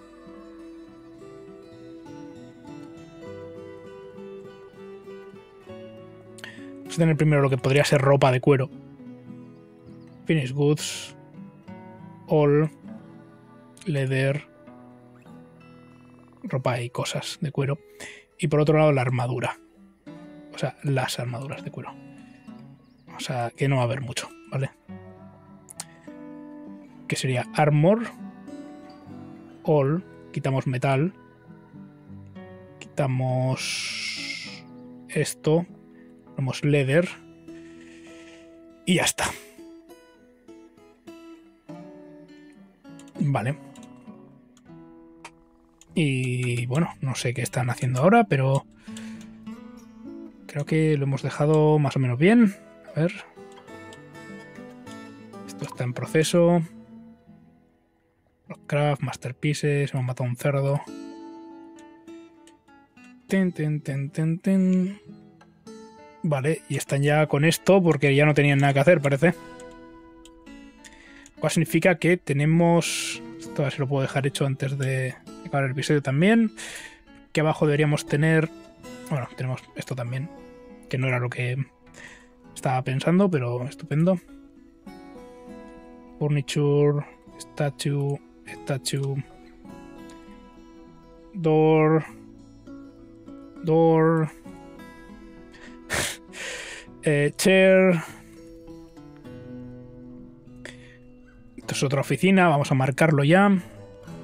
Speaker 1: Vamos a tener primero lo que podría ser ropa de cuero. Finish Goods. All, leather, ropa y cosas de cuero. Y por otro lado la armadura. O sea, las armaduras de cuero. O sea, que no va a haber mucho, ¿vale? Que sería armor, all, quitamos metal, quitamos esto, ponemos leather y ya está. Vale. Y bueno, no sé qué están haciendo ahora, pero creo que lo hemos dejado más o menos bien. A ver. Esto está en proceso. Los craft, masterpieces, hemos matado un cerdo. Ten, ten, ten, ten, ten. Vale, y están ya con esto porque ya no tenían nada que hacer, parece. Lo cual significa que tenemos... Esto a ver si lo puedo dejar hecho antes de acabar el episodio también. Que abajo deberíamos tener... Bueno, tenemos esto también. Que no era lo que estaba pensando, pero estupendo. Furniture, statue, statue, door, door, eh, chair. Esto es otra oficina, vamos a marcarlo ya.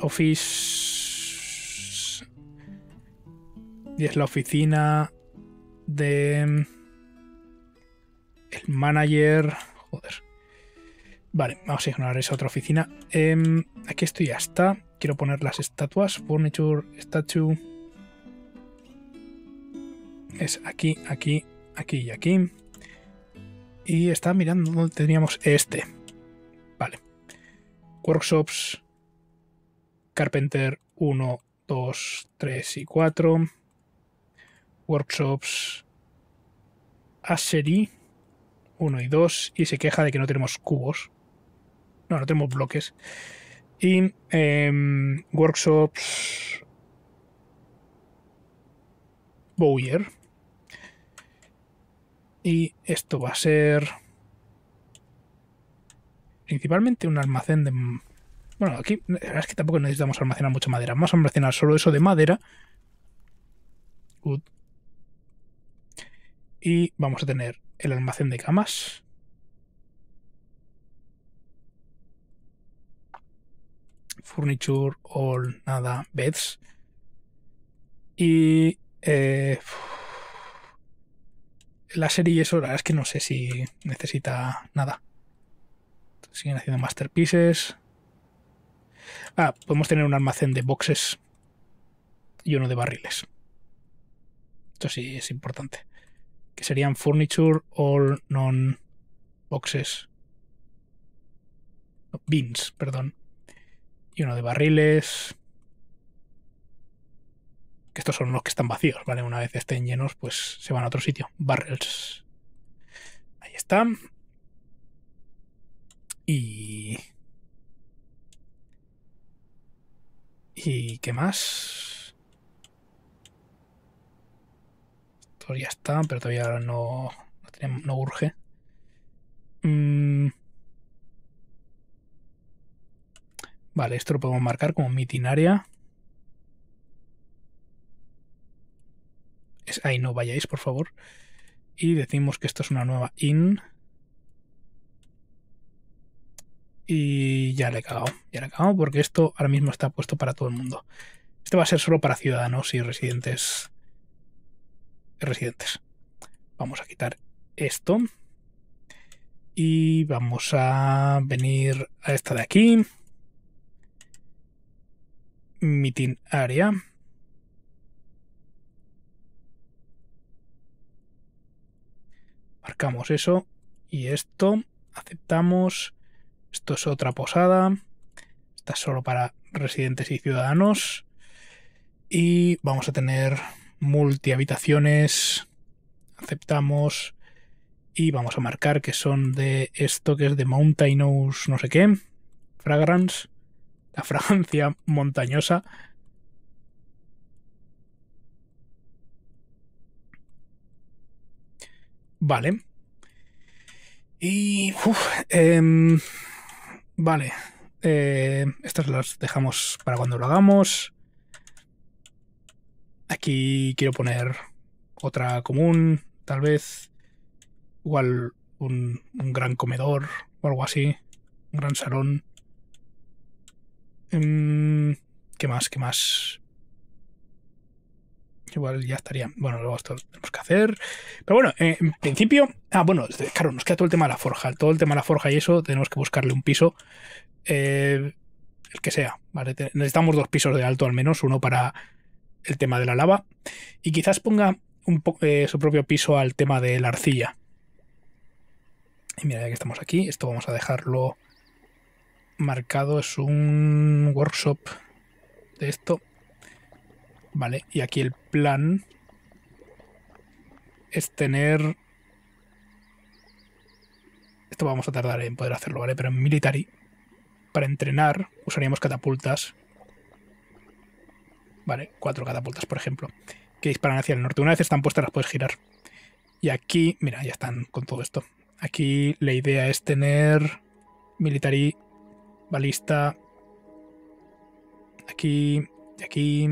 Speaker 1: Office. Y es la oficina de... El manager... Joder. Vale, vamos a ignorar esa otra oficina. Eh, aquí esto ya está. Quiero poner las estatuas. Furniture, statue. Es aquí, aquí, aquí y aquí. Y está mirando dónde teníamos este. Vale. Workshops. Carpenter uno, dos, tres y cuatro. Workshops. Ashery uno y dos. Y se queja de que no tenemos cubos. No, no tenemos bloques. Y eh, Workshops Bowyer. Y esto va a ser principalmente un almacén de... Bueno, aquí la verdad es que tampoco necesitamos almacenar mucha madera. Vamos a almacenar solo eso de madera. Good. Y vamos a tener el almacén de camas. Furniture, all, nada, beds. Y... Eh, la serie y eso, la verdad es que no sé si necesita nada. Siguen haciendo masterpieces. Ah, podemos tener un almacén de boxes y uno de barriles. Esto sí es importante. Que serían furniture all non boxes. No, bins, perdón. Y uno de barriles. Que estos son los que están vacíos, ¿vale? Una vez estén llenos, pues se van a otro sitio. Barrels. Ahí está. Y... ¿Y qué más? Esto ya está, pero todavía no, no, tenemos, no urge. Mm. Vale, esto lo podemos marcar como meeting area. Es, ahí no vayáis, por favor. Y decimos que esto es una nueva in. Y ya le he cagado. Ya le he cagado porque esto ahora mismo está puesto para todo el mundo. Este va a ser solo para ciudadanos y residentes. Residentes. Vamos a quitar esto. Y vamos a venir a esta de aquí. Meeting area. Marcamos eso. Y esto. Aceptamos. Esto es otra posada. Esta es solo para residentes y ciudadanos. Y vamos a tener multihabitaciones. Aceptamos. Y vamos a marcar que son de esto que es de Mountainous no sé qué. Fragrance. La fragancia montañosa. Vale. Y... Uf, eh, vale. Eh, estas las dejamos para cuando lo hagamos. Aquí quiero poner otra común, tal vez. Igual un, un gran comedor o algo así. Un gran salón. Mm, ¿Qué más? ¿Qué más? Igual ya estaría. Bueno, luego esto lo tenemos que hacer. Pero bueno, eh, en principio... Ah, bueno, claro, nos queda todo el tema de la forja. Todo el tema de la forja y eso, tenemos que buscarle un piso. Eh, el que sea, ¿vale? Necesitamos dos pisos de alto al menos. Uno para el tema de la lava. Y quizás ponga un poco eh, su propio piso al tema de la arcilla. Y mira, ya que estamos aquí, esto vamos a dejarlo marcado. Es un workshop de esto. Vale, y aquí el plan es tener... Esto vamos a tardar en poder hacerlo, ¿vale? Pero en military, para entrenar, usaríamos catapultas. Vale, cuatro catapultas, por ejemplo, que disparan hacia el norte. Una vez están puestas, las puedes girar. Y aquí, mira, ya están con todo esto. Aquí la idea es tener military, balista, aquí, y aquí,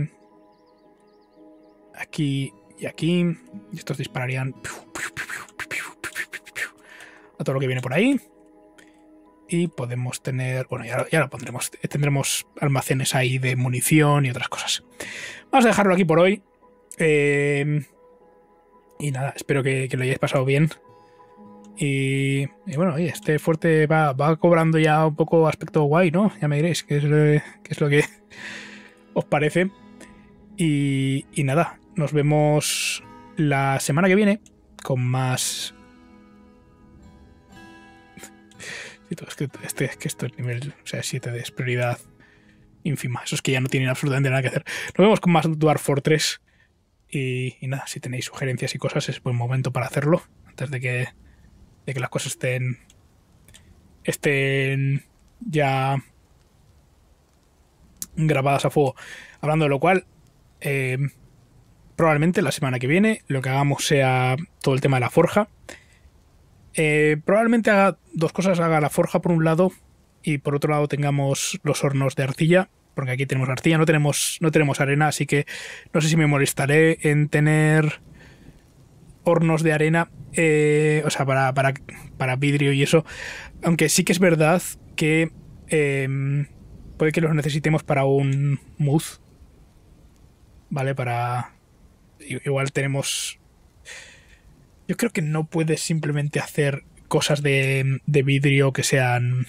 Speaker 1: aquí y aquí. Y estos dispararían a todo lo que viene por ahí. Y podemos tener... Bueno, ya, ya lo pondremos. Tendremos almacenes ahí de munición y otras cosas. Vamos a dejarlo aquí por hoy. Eh, y nada, espero que, que lo hayáis pasado bien. Y, y bueno, oye, este fuerte va, va cobrando ya un poco aspecto guay, ¿no? Ya me diréis qué es, qué es lo que os parece. Y, y nada, nos vemos la semana que viene con más... Es que, este, es que esto es nivel, o sea, siete de prioridad ínfima. Esos que ya no tienen absolutamente nada que hacer. Nos vemos con más Dwarf Fortress. Y, y nada, si tenéis sugerencias y cosas, es buen momento para hacerlo. Antes de que, de que las cosas estén, estén ya grabadas a fuego. Hablando de lo cual, eh, probablemente la semana que viene lo que hagamos sea todo el tema de la forja. Eh, probablemente haga dos cosas, haga la forja por un lado y por otro lado tengamos los hornos de arcilla, porque aquí tenemos arcilla, no tenemos, no tenemos arena, así que no sé si me molestaré en tener hornos de arena, eh, o sea, para, para, para vidrio y eso, aunque sí que es verdad que eh, puede que los necesitemos para un muz, ¿vale? Para... Igual tenemos... Yo creo que no puedes simplemente hacer cosas de, de vidrio que sean...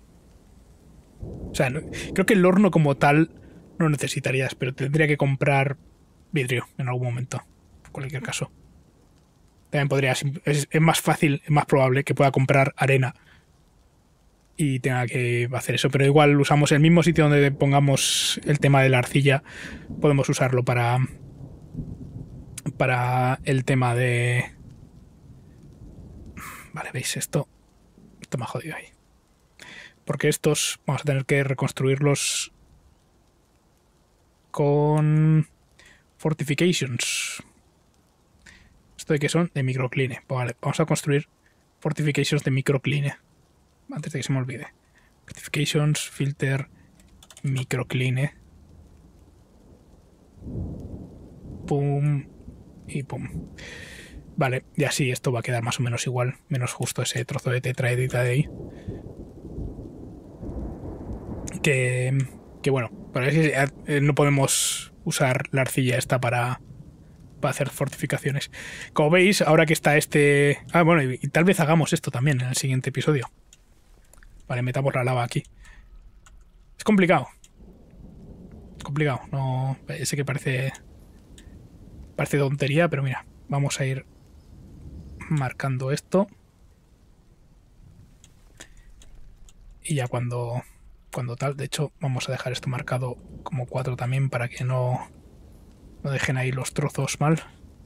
Speaker 1: O sea, no, creo que el horno como tal no necesitarías, pero tendría que comprar vidrio en algún momento. En cualquier caso. También podría... Es, es más fácil, es más probable que pueda comprar arena y tenga que hacer eso. Pero igual usamos el mismo sitio donde pongamos el tema de la arcilla. Podemos usarlo para... Para el tema de... Vale, veis, esto, esto me ha jodido ahí. Porque estos vamos a tener que reconstruirlos con fortifications. ¿Esto de qué son? De microcline. Pues vale, vamos a construir fortifications de microcline. Antes de que se me olvide. Fortifications, filter, microcline. Pum y pum. Vale, y así esto va a quedar más o menos igual, menos justo ese trozo de tetraedrita de ahí. Que, que bueno, pero es que no podemos usar la arcilla esta para, para hacer fortificaciones. Como veis, ahora que está este... Ah, bueno, y, y tal vez hagamos esto también en el siguiente episodio. Vale, metamos la lava aquí. Es complicado. Es complicado, no... Sé que parece... Parece tontería, pero mira, vamos a ir... marcando esto y ya cuando cuando tal, de hecho vamos a dejar esto marcado como cuatro también para que no no dejen ahí los trozos mal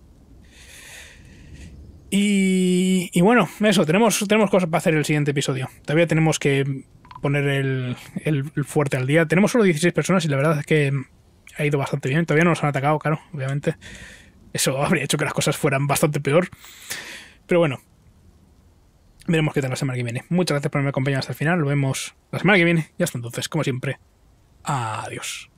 Speaker 1: y, y bueno, eso, tenemos tenemos cosas para hacer en el siguiente episodio. Todavía tenemos que poner el, el, el fuerte al día. Tenemos solo dieciséis personas y la verdad es que ha ido bastante bien. Todavía no nos han atacado, claro, obviamente eso habría hecho que las cosas fueran bastante peor. Pero bueno, veremos qué tal la semana que viene. Muchas gracias por haberme acompañado hasta el final. Lo vemos la semana que viene y hasta entonces, como siempre, adiós.